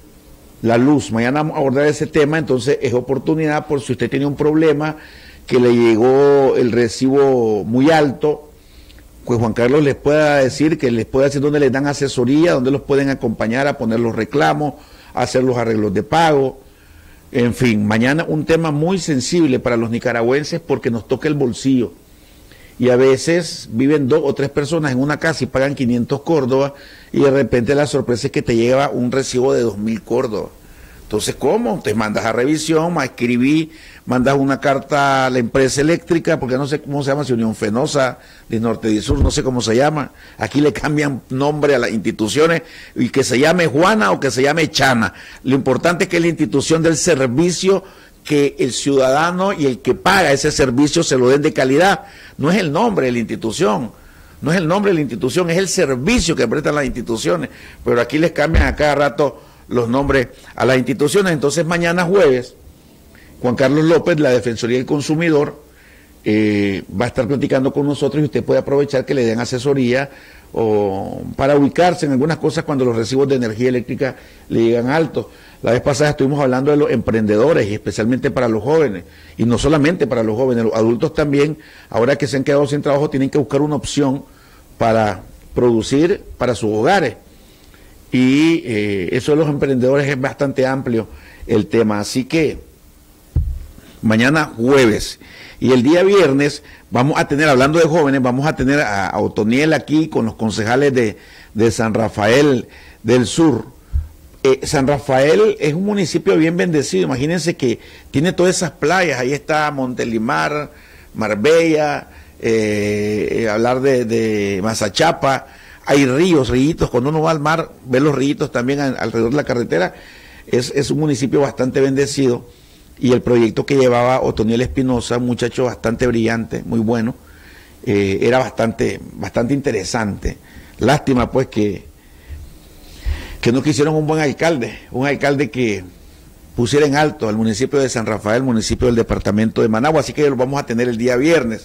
C: Mañana vamos a abordar ese tema, entonces es oportunidad por si usted tiene un problema, que le llegó el recibo muy alto, pues Juan Carlos les pueda decir, dónde les dan asesoría, dónde los pueden acompañar a poner los reclamos, a hacer los arreglos de pago. En fin, mañana un tema muy sensible para los nicaragüenses porque nos toca el bolsillo. Y a veces viven 2 o 3 personas en una casa y pagan 500 córdobas y de repente la sorpresa es que te llega un recibo de 2.000 córdobas. Entonces, ¿cómo? Te mandas a revisión, mandas una carta a la empresa eléctrica, porque no sé cómo se llama, si Unión Fenosa, de Norte y Sur, no sé cómo se llama. Aquí le cambian nombre a las instituciones, y que se llame Juana o que se llame Chana. Lo importante es que es la institución del servicio, que el ciudadano y el que paga ese servicio se lo den de calidad. No es el nombre de la institución. Es el servicio que prestan las instituciones. Pero aquí les cambian a cada rato los nombres a las instituciones. Entonces mañana jueves, Juan Carlos López, la Defensoría del Consumidor, va a estar platicando con nosotros y usted puede aprovechar que le den asesoría o para ubicarse en algunas cosas cuando los recibos de energía eléctrica le llegan altos. La vez pasada estuvimos hablando de los emprendedores y especialmente para los jóvenes, y no solamente para los jóvenes, los adultos también, ahora que se han quedado sin trabajo, tienen que buscar una opción para producir para sus hogares. Y eso de los emprendedores es bastante amplio el tema. Así que mañana jueves y el día viernes vamos a tener, hablando de jóvenes, vamos a tener a Otoniel aquí con los concejales de San Rafael del Sur. San Rafael es un municipio bien bendecido. Imagínense que tiene todas esas playas. Ahí está Montelimar, Marbella, hablar de Mazachapa. Hay ríos, cuando uno va al mar, ve los ríos también alrededor de la carretera. Es un municipio bastante bendecido, y el proyecto que llevaba Otoniel Espinosa, un muchacho bastante brillante, muy bueno, era bastante interesante. Lástima pues que no quisieron un buen alcalde que pusiera en alto al municipio de San Rafael, municipio del departamento de Managua. Así que lo vamos a tener el día viernes.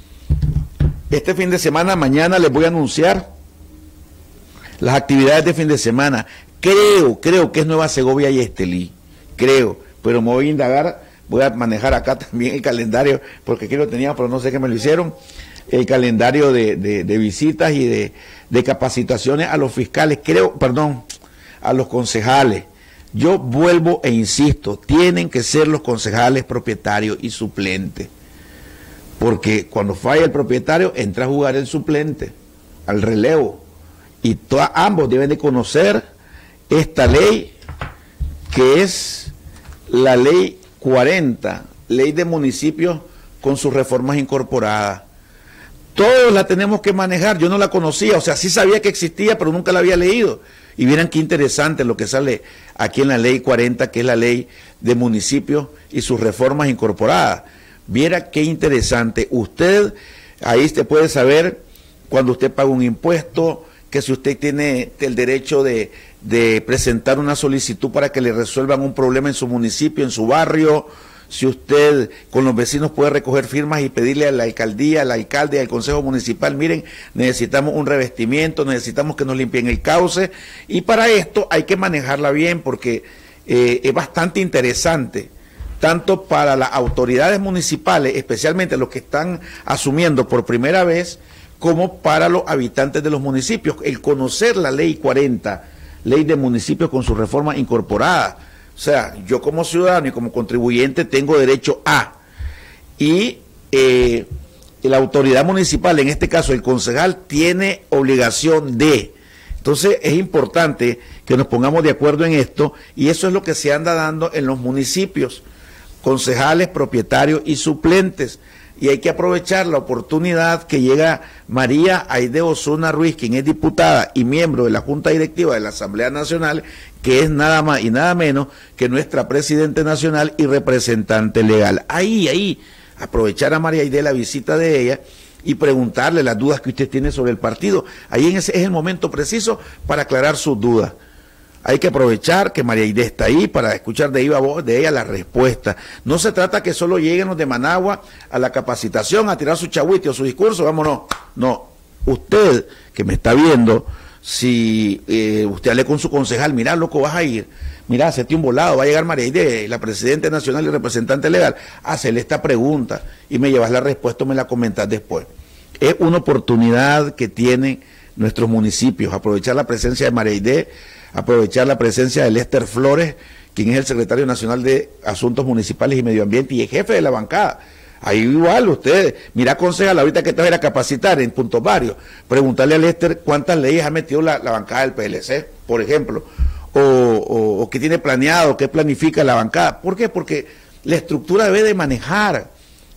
C: Este fin de semana, mañana les voy a anunciar las actividades de fin de semana. Creo que es Nueva Segovia y Estelí, pero me voy a indagar, voy a manejar acá también el calendario, porque aquí lo tenía, pero no sé qué me lo hicieron, el calendario de visitas y de capacitaciones a los fiscales, a los concejales Yo vuelvo e insisto, tienen que ser los concejales propietarios y suplentes, porque cuando falla el propietario entra a jugar el suplente al relevo, y ambos deben de conocer esta ley, que es la ley 40, ley de municipios con sus reformas incorporadas. Todos la tenemos que manejar. Yo no la conocía, o sea, sí sabía que existía, pero nunca la había leído. Y vieran qué interesante lo que sale aquí en la ley 40, que es la ley de municipios y sus reformas incorporadas. Viera qué interesante. Usted, ahí usted puede saber cuando usted paga un impuesto, que si usted tiene el derecho de presentar una solicitud para que le resuelvan un problema en su municipio, en su barrio, si usted con los vecinos puede recoger firmas y pedirle a la alcaldía, al alcalde, al consejo municipal, miren, necesitamos un revestimiento, necesitamos que nos limpien el cauce, y para esto hay que manejarla bien, porque es bastante interesante, tanto para las autoridades municipales, especialmente los que están asumiendo por primera vez, como para los habitantes de los municipios, el conocer la ley 40, ley de municipios con su reforma incorporada. O sea, yo como ciudadano y como contribuyente tengo derecho a, y la autoridad municipal, en este caso el concejal, tiene obligación de. Entonces es importante que nos pongamos de acuerdo en esto, y eso es lo que se anda dando en los municipios, concejales, propietarios y suplentes. Y hay que aprovechar la oportunidad que llega María Aide Osuna Ruiz, quien es diputada y miembro de la Junta Directiva de la Asamblea Nacional, que es nada más y nada menos que nuestra Presidenta Nacional y representante legal. Ahí, aprovechar a María Aide la visita de ella y preguntarle las dudas que usted tiene sobre el partido. Ahí en ese es el momento preciso para aclarar sus dudas. Hay que aprovechar que María Aide está ahí para escuchar de viva voz de ella la respuesta. No se trata que solo lleguen los de Managua a la capacitación, a tirar su chagüite o su discurso, vámonos. No, usted que me está viendo, si usted hable con su concejal, mira, loco, vas a ir, mira, hacete un volado, va a llegar María Aide, la Presidenta Nacional y representante legal, hacerle esta pregunta y me llevas la respuesta o me la comentas después. Es una oportunidad que tienen nuestros municipios, aprovechar la presencia de María Aide, aprovechar la presencia de Lester Flores, quien es el secretario nacional de Asuntos Municipales y Medio Ambiente y el jefe de la bancada. Ahí igual ustedes, mira, concejal, ahorita que te vas a ir a capacitar en puntos varios, preguntarle a Lester cuántas leyes ha metido la bancada del PLC, por ejemplo, o qué tiene planeado, qué planifica la bancada. ¿Por qué? Porque la estructura debe de manejar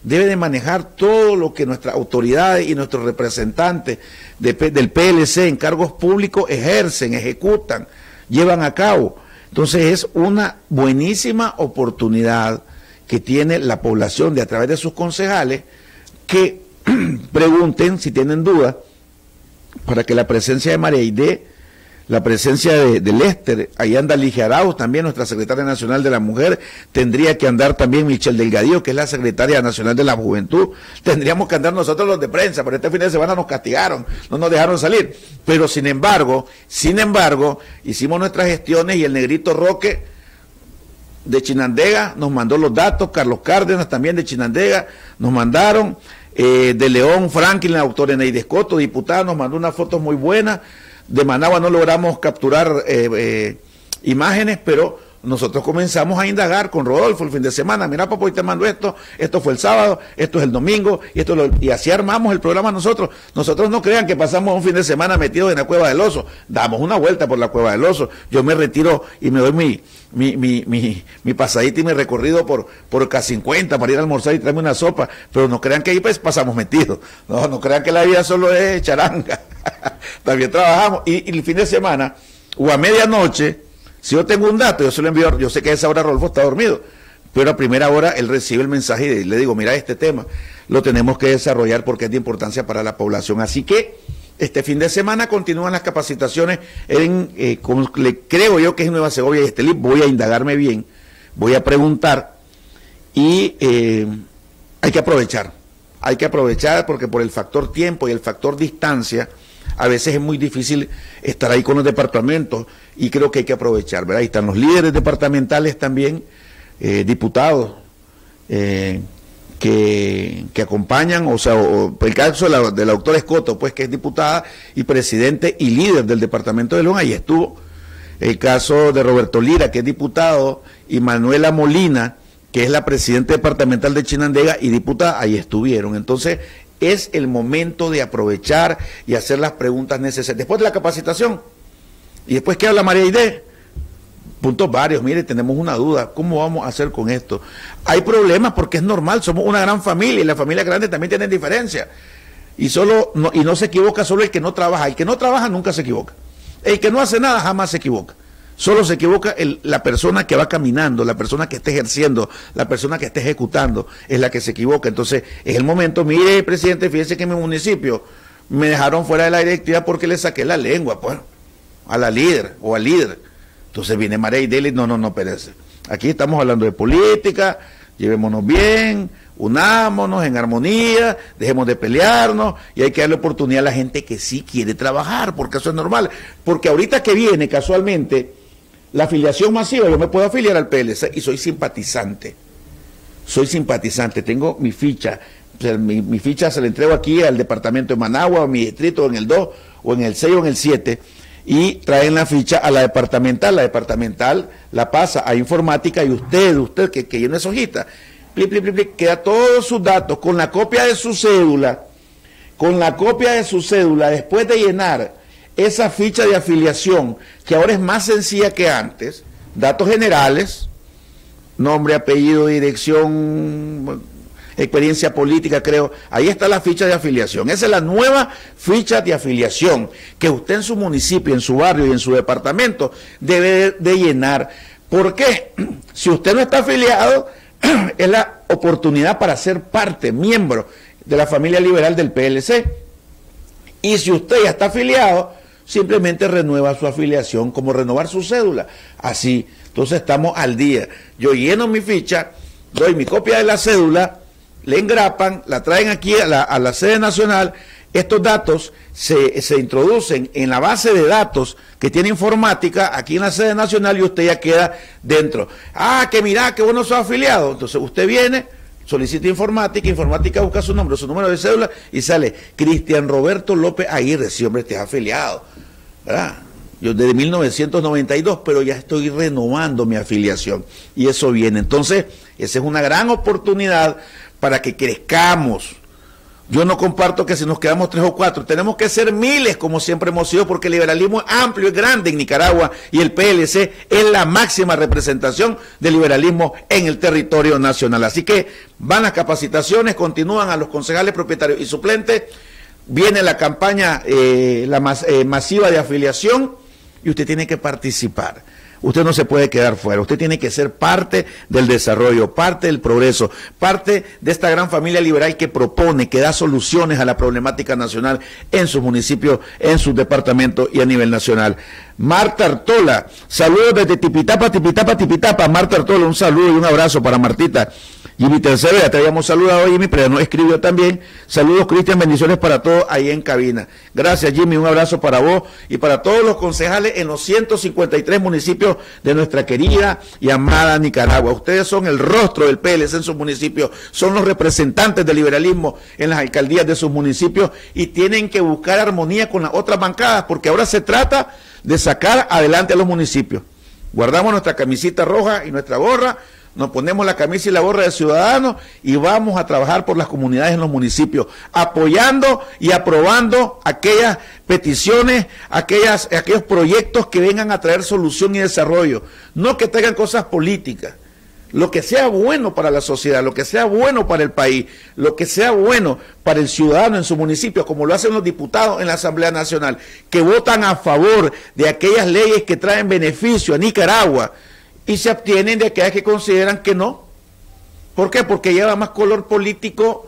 C: todo lo que nuestras autoridades y nuestros representantes del PLC en cargos públicos ejercen, ejecutan, llevan a cabo. Entonces es una buenísima oportunidad que tiene la población de, a través de sus concejales, que pregunten si tienen dudas, para que la presencia de María Aide, la presencia de Lester, ahí anda Ligia Arauz, también nuestra secretaria nacional de la mujer, tendría que andar también Michelle Delgadillo, que es la secretaria nacional de la juventud, tendríamos que andar nosotros los de prensa, pero este fin de semana nos castigaron, no nos dejaron salir, pero sin embargo, hicimos nuestras gestiones y el negrito Roque de Chinandega nos mandó los datos, Carlos Cárdenas también de Chinandega nos mandaron, de León Franklin, la doctora Eneide Escoto, diputada, nos mandó unas fotos muy buenas. De Managua no logramos capturar imágenes, pero nosotros comenzamos a indagar con Rodolfo el fin de semana. Mira, papá, hoy te mando esto fue el sábado, esto es el domingo, y así armamos el programa nosotros. Nosotros no crean que pasamos un fin de semana metidos en la Cueva del Oso, damos una vuelta por la Cueva del Oso. Yo me retiro y me doy mi pasadita y mi recorrido por K50 para ir a almorzar y traerme una sopa, pero no crean que ahí pues pasamos metidos, no crean que la vida solo es charanga. También trabajamos, y el fin de semana o a medianoche, si yo tengo un dato, yo se lo envío, yo sé que a esa hora Rodolfo está dormido, pero a primera hora él recibe el mensaje y le digo, mira, este tema lo tenemos que desarrollar porque es de importancia para la población. Así que este fin de semana continúan las capacitaciones como creo yo que es en Nueva Segovia y Estelí. Voy a indagarme bien, voy a preguntar, y hay que aprovechar porque por el factor tiempo y el factor distancia, a veces es muy difícil estar ahí con los departamentos, y creo que hay que aprovechar, ¿verdad? Ahí están los líderes departamentales también, diputados que acompañan, o sea, el caso de la doctora Escoto, pues, que es diputada y presidente y líder del departamento de León, ahí estuvo. el caso de Roberto Lira, que es diputado, y Manuela Molina, que es la presidenta departamental de Chinandega y diputada, ahí estuvieron. Entonces, es el momento de aprovechar y hacer las preguntas necesarias. Después de la capacitación, y después que habla María Aide, puntos varios, mire, tenemos una duda, ¿cómo vamos a hacer con esto? Hay problemas porque es normal, somos una gran familia y las familias grandes también tienen diferencias. Y no se equivoca solo el que no trabaja. El que no trabaja nunca se equivoca. El que no hace nada jamás se equivoca. Solo se equivoca la persona que va caminando, la persona que está ejerciendo, la persona que está ejecutando, es la que se equivoca. Entonces, es el momento, mire, presidente, fíjese que en mi municipio me dejaron fuera de la directiva porque le saqué la lengua, pues, a la líder o al líder. Entonces viene María y Dele, no, perece. Aquí estamos hablando de política, llevémonos bien, unámonos en armonía, dejemos de pelearnos y hay que darle oportunidad a la gente que sí quiere trabajar, porque eso es normal. Porque ahorita que viene casualmente la afiliación masiva, yo me puedo afiliar al PLC y soy simpatizante. Tengo mi ficha, o sea, mi ficha se la entrego aquí al departamento de Managua, a mi distrito, en el 2, o en el 6 o en el 7, y traen la ficha a la departamental la pasa a informática y usted que llena esa hojita, queda todos sus datos con la copia de su cédula, después de llenar esa ficha de afiliación, que ahora es más sencilla que antes, datos generales, nombre, apellido, dirección, experiencia política, creo, ahí está la ficha de afiliación. Esa es la nueva ficha de afiliación que usted en su municipio, en su barrio y en su departamento debe de llenar. ¿Por qué? Si usted no está afiliado, es la oportunidad para ser parte, miembro de la familia liberal del PLC. Y si usted ya está afiliado, simplemente renueva su afiliación, como renovar su cédula. Así, entonces estamos al día. Yo lleno mi ficha, doy mi copia de la cédula, le engrapan, la traen aquí a la sede nacional. Estos datos se introducen en la base de datos que tiene informática aquí en la sede nacional y usted ya queda dentro. Ah, que mira, que vos no sos afiliado. Entonces usted viene, solicita informática busca su número de cédula y sale Cristian Roberto López Aguirre. Sí, hombre, estés afiliado, ¿verdad? Yo desde 1992, pero ya estoy renovando mi afiliación y eso viene. Entonces, esa es una gran oportunidad para que crezcamos. Yo no comparto que si nos quedamos 3 o 4, tenemos que ser miles como siempre hemos sido, porque el liberalismo es amplio y grande en Nicaragua y el PLC es la máxima representación del liberalismo en el territorio nacional. Así que van las capacitaciones, continúan a los concejales propietarios y suplentes, viene la campaña masiva de afiliación y usted tiene que participar. Usted no se puede quedar fuera, usted tiene que ser parte del desarrollo, parte del progreso, parte de esta gran familia liberal que propone, que da soluciones a la problemática nacional en sus municipios, en sus departamentos y a nivel nacional. Marta Artola, saludos desde Tipitapa. Marta Artola, un saludo y un abrazo para Martita. Jimmy Tercero, ya te habíamos saludado, Jimmy, pero no escribió también. Saludos, Cristian, bendiciones para todos ahí en cabina. Gracias, Jimmy, un abrazo para vos y para todos los concejales en los 153 municipios de nuestra querida y amada Nicaragua. Ustedes son el rostro del PLC en sus municipios, son los representantes del liberalismo en las alcaldías de sus municipios y tienen que buscar armonía con las otras bancadas, porque ahora se trata de sacar adelante a los municipios. Guardamos nuestra camisita roja y nuestra gorra, nos ponemos la camisa y la gorra de ciudadanos y vamos a trabajar por las comunidades en los municipios, apoyando y aprobando aquellas peticiones, aquellos proyectos que vengan a traer solución y desarrollo, no que traigan cosas políticas. Lo que sea bueno para la sociedad, lo que sea bueno para el país, lo que sea bueno para el ciudadano en su municipio, como lo hacen los diputados en la Asamblea Nacional, que votan a favor de aquellas leyes que traen beneficio a Nicaragua y se abstienen de aquellas que consideran que no. ¿Por qué? Porque lleva más color político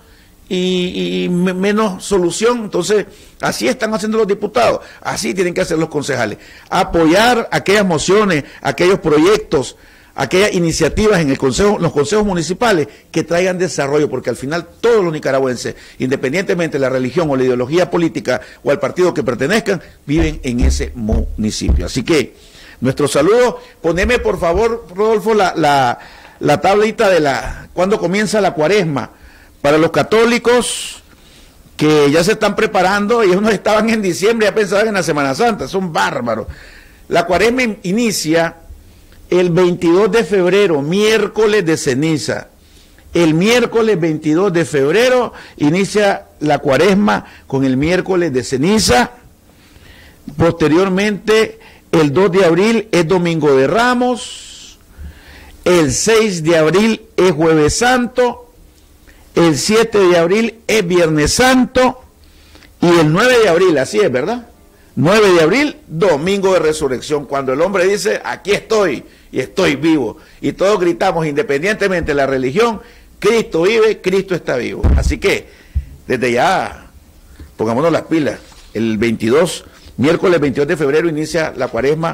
C: y menos solución. Entonces, así están haciendo los diputados, así tienen que hacer los concejales. Apoyar aquellas mociones, aquellos proyectos, aquellas iniciativas en los consejos municipales que traigan desarrollo, porque al final todos los nicaragüenses, independientemente de la religión o la ideología política o al partido que pertenezcan, viven en ese municipio. Así que nuestro saludo. Poneme por favor, Rodolfo, la tablita de cuándo comienza la cuaresma para los católicos que ya se están preparando. Ellos no estaban en diciembre, ya pensaban en la Semana Santa, son bárbaros. La cuaresma inicia el 22 de febrero, miércoles de ceniza. El miércoles 22 de febrero inicia la cuaresma con el miércoles de ceniza. Posteriormente, el 2 de abril es Domingo de Ramos. El 6 de abril es Jueves Santo. El 7 de abril es Viernes Santo. Y el 9 de abril, así es, ¿verdad? 9 de abril, Domingo de Resurrección, cuando el hombre dice, aquí estoy y estoy vivo. Y todos gritamos, independientemente de la religión, Cristo vive, Cristo está vivo. Así que, desde ya, pongámonos las pilas. El 22, miércoles 22 de febrero, inicia la cuaresma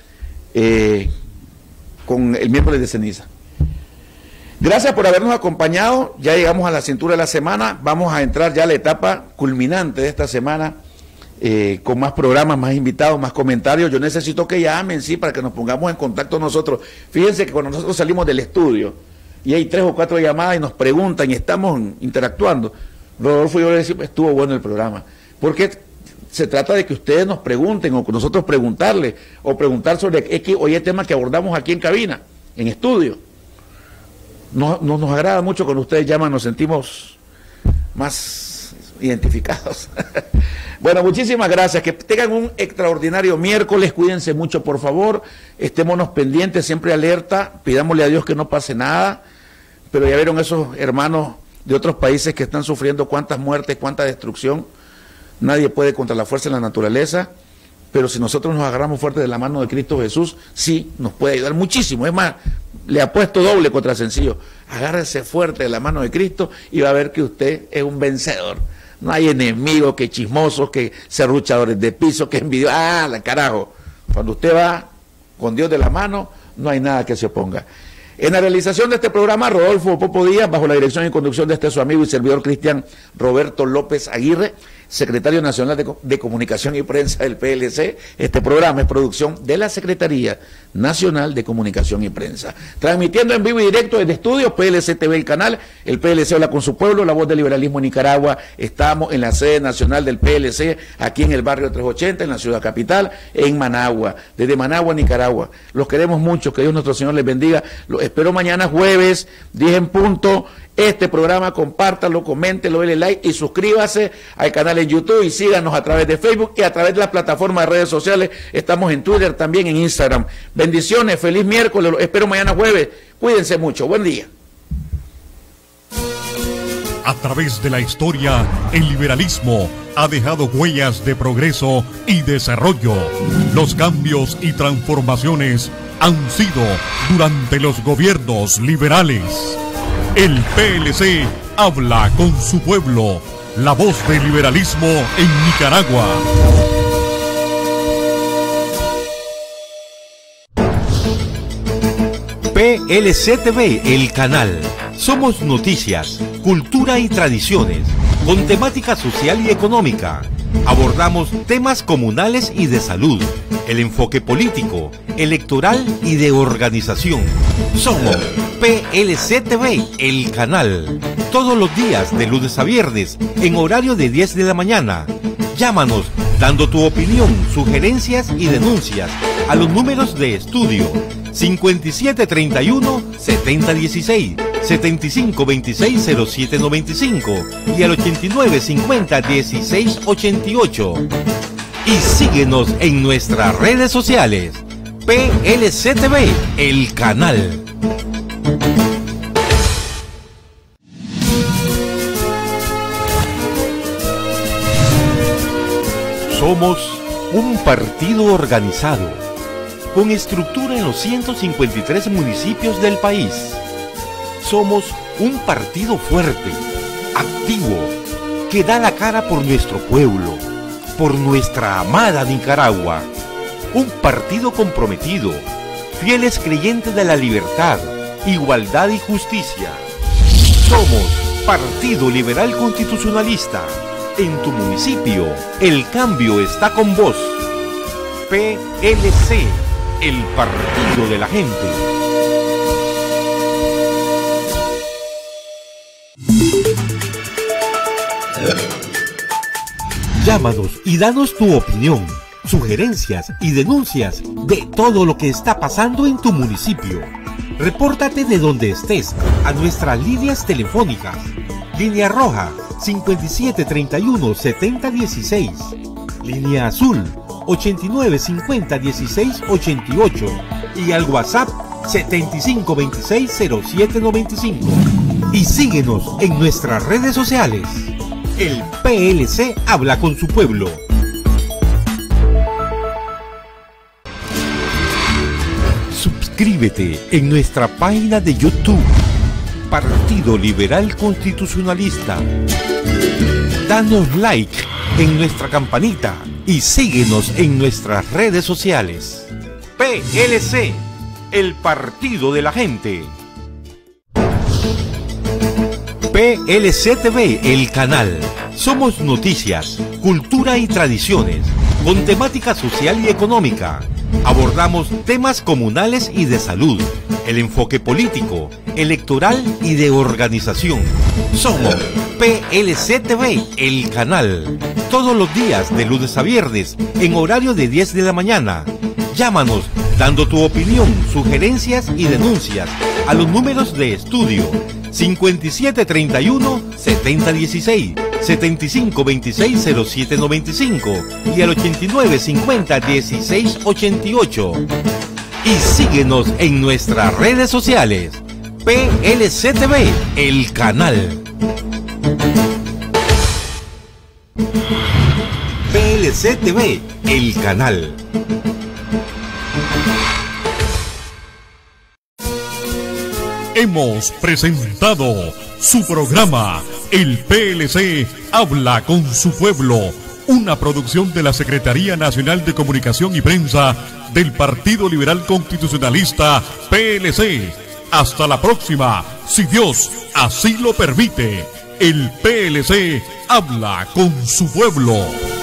C: con el miércoles de ceniza. Gracias por habernos acompañado. Ya llegamos a la cintura de la semana. Vamos a entrar ya a la etapa culminante de esta semana, con más programas, más invitados, más comentarios. Yo necesito que llamen, sí, para que nos pongamos en contacto nosotros. Fíjense que cuando nosotros salimos del estudio y hay 3 o 4 llamadas y nos preguntan y estamos interactuando, Rodolfo y yo le decimos, estuvo bueno el programa, porque se trata de que ustedes nos pregunten o que nosotros preguntarles o preguntar sobre X o Y tema que abordamos aquí en cabina, en estudio. Nos agrada mucho cuando ustedes llaman, nos sentimos más identificados. Bueno, muchísimas gracias, que tengan un extraordinario miércoles, cuídense mucho por favor, estémonos pendientes, siempre alerta, pidámosle a Dios que no pase nada, pero ya vieron esos hermanos de otros países que están sufriendo cuántas muertes, cuánta destrucción. Nadie puede contra la fuerza de la naturaleza, pero si nosotros nos agarramos fuerte de la mano de Cristo Jesús, sí, nos puede ayudar muchísimo. Es más, le apuesto doble contra sencillo. Agárrese fuerte de la mano de Cristo y va a ver que usted es un vencedor. No hay enemigos, que chismosos, que serruchadores de piso, que envidiosos. ¡Ah, la carajo! Cuando usted va con Dios de la mano, no hay nada que se oponga. En la realización de este programa, Rodolfo Popo Díaz, bajo la dirección y conducción de este su amigo y servidor cristian Roberto López Aguirre, secretario nacional de Comunicación y Prensa del PLC. Este programa es producción de la Secretaría Nacional de Comunicación y Prensa. Transmitiendo en vivo y directo desde estudios, PLC TV, el canal, el PLC habla con su pueblo, la voz del liberalismo en Nicaragua. Estamos en la sede nacional del PLC, aquí en el barrio 380, en la ciudad capital, en Managua, desde Managua, Nicaragua. Los queremos mucho, que Dios nuestro Señor les bendiga. Los espero mañana jueves, 10 en punto. Este programa, compártalo, coméntelo, denle like y suscríbase al canal en YouTube y síganos a través de Facebook y a través de la plataforma de redes sociales. Estamos en Twitter, también en Instagram. Bendiciones, feliz miércoles, los espero mañana jueves. Cuídense mucho, buen día.
B: A través de la historia, el liberalismo ha dejado huellas de progreso y desarrollo. Los cambios y transformaciones han sido durante los gobiernos liberales. El PLC habla con su pueblo, la voz del liberalismo en Nicaragua.
A: PLC TV, el canal. Somos noticias, cultura y tradiciones, con temática social y económica. Abordamos temas comunales y de salud, el enfoque político, electoral y de organización. Somos PLC TV, el canal. Todos los días, de lunes a viernes, en horario de 10 de la mañana. Llámanos dando tu opinión, sugerencias y denuncias a los números de estudio 5731-7016, 7526-0795 y al 8950-1688. Y síguenos en nuestras redes sociales. PLC TV, el canal. Somos un partido organizado, con estructura en los 153 municipios del país. Somos un partido fuerte, activo, que da la cara por nuestro pueblo, por nuestra amada Nicaragua. Un partido comprometido, fieles creyentes de la libertad, igualdad y justicia. Somos Partido Liberal Constitucionalista. En tu municipio, el cambio está con vos. PLC, el partido de la gente. Llámanos y danos tu opinión, sugerencias y denuncias de todo lo que está pasando en tu municipio. Repórtate de donde estés a nuestras líneas telefónicas. Línea roja 5731-7016. Línea azul 8950-1688. Y al WhatsApp 7526-0795. Y síguenos en nuestras redes sociales. El PLC habla con su pueblo. Suscríbete en nuestra página de YouTube, Partido Liberal Constitucionalista. Danos like en nuestra campanita y síguenos en nuestras redes sociales. PLC, el partido de la gente. PLC TV, el canal. Somos noticias, cultura y tradiciones, con temática social y económica. Abordamos temas comunales y de salud, el enfoque político, electoral y de organización. Somos PLC TV, el canal. Todos los días, de lunes a viernes, en horario de 10 de la mañana. Llámanos dando tu opinión, sugerencias y denuncias a los números de estudio 5731-7016, 7526-0795 y al 8950-1688. Y síguenos en nuestras redes sociales. PLC TV, el canal. PLC TV, el canal.
B: Hemos presentado su programa El PLC habla con su pueblo, una producción de la Secretaría Nacional de Comunicación y Prensa del Partido Liberal Constitucionalista PLC. Hasta la próxima, si Dios así lo permite. El PLC habla con su pueblo.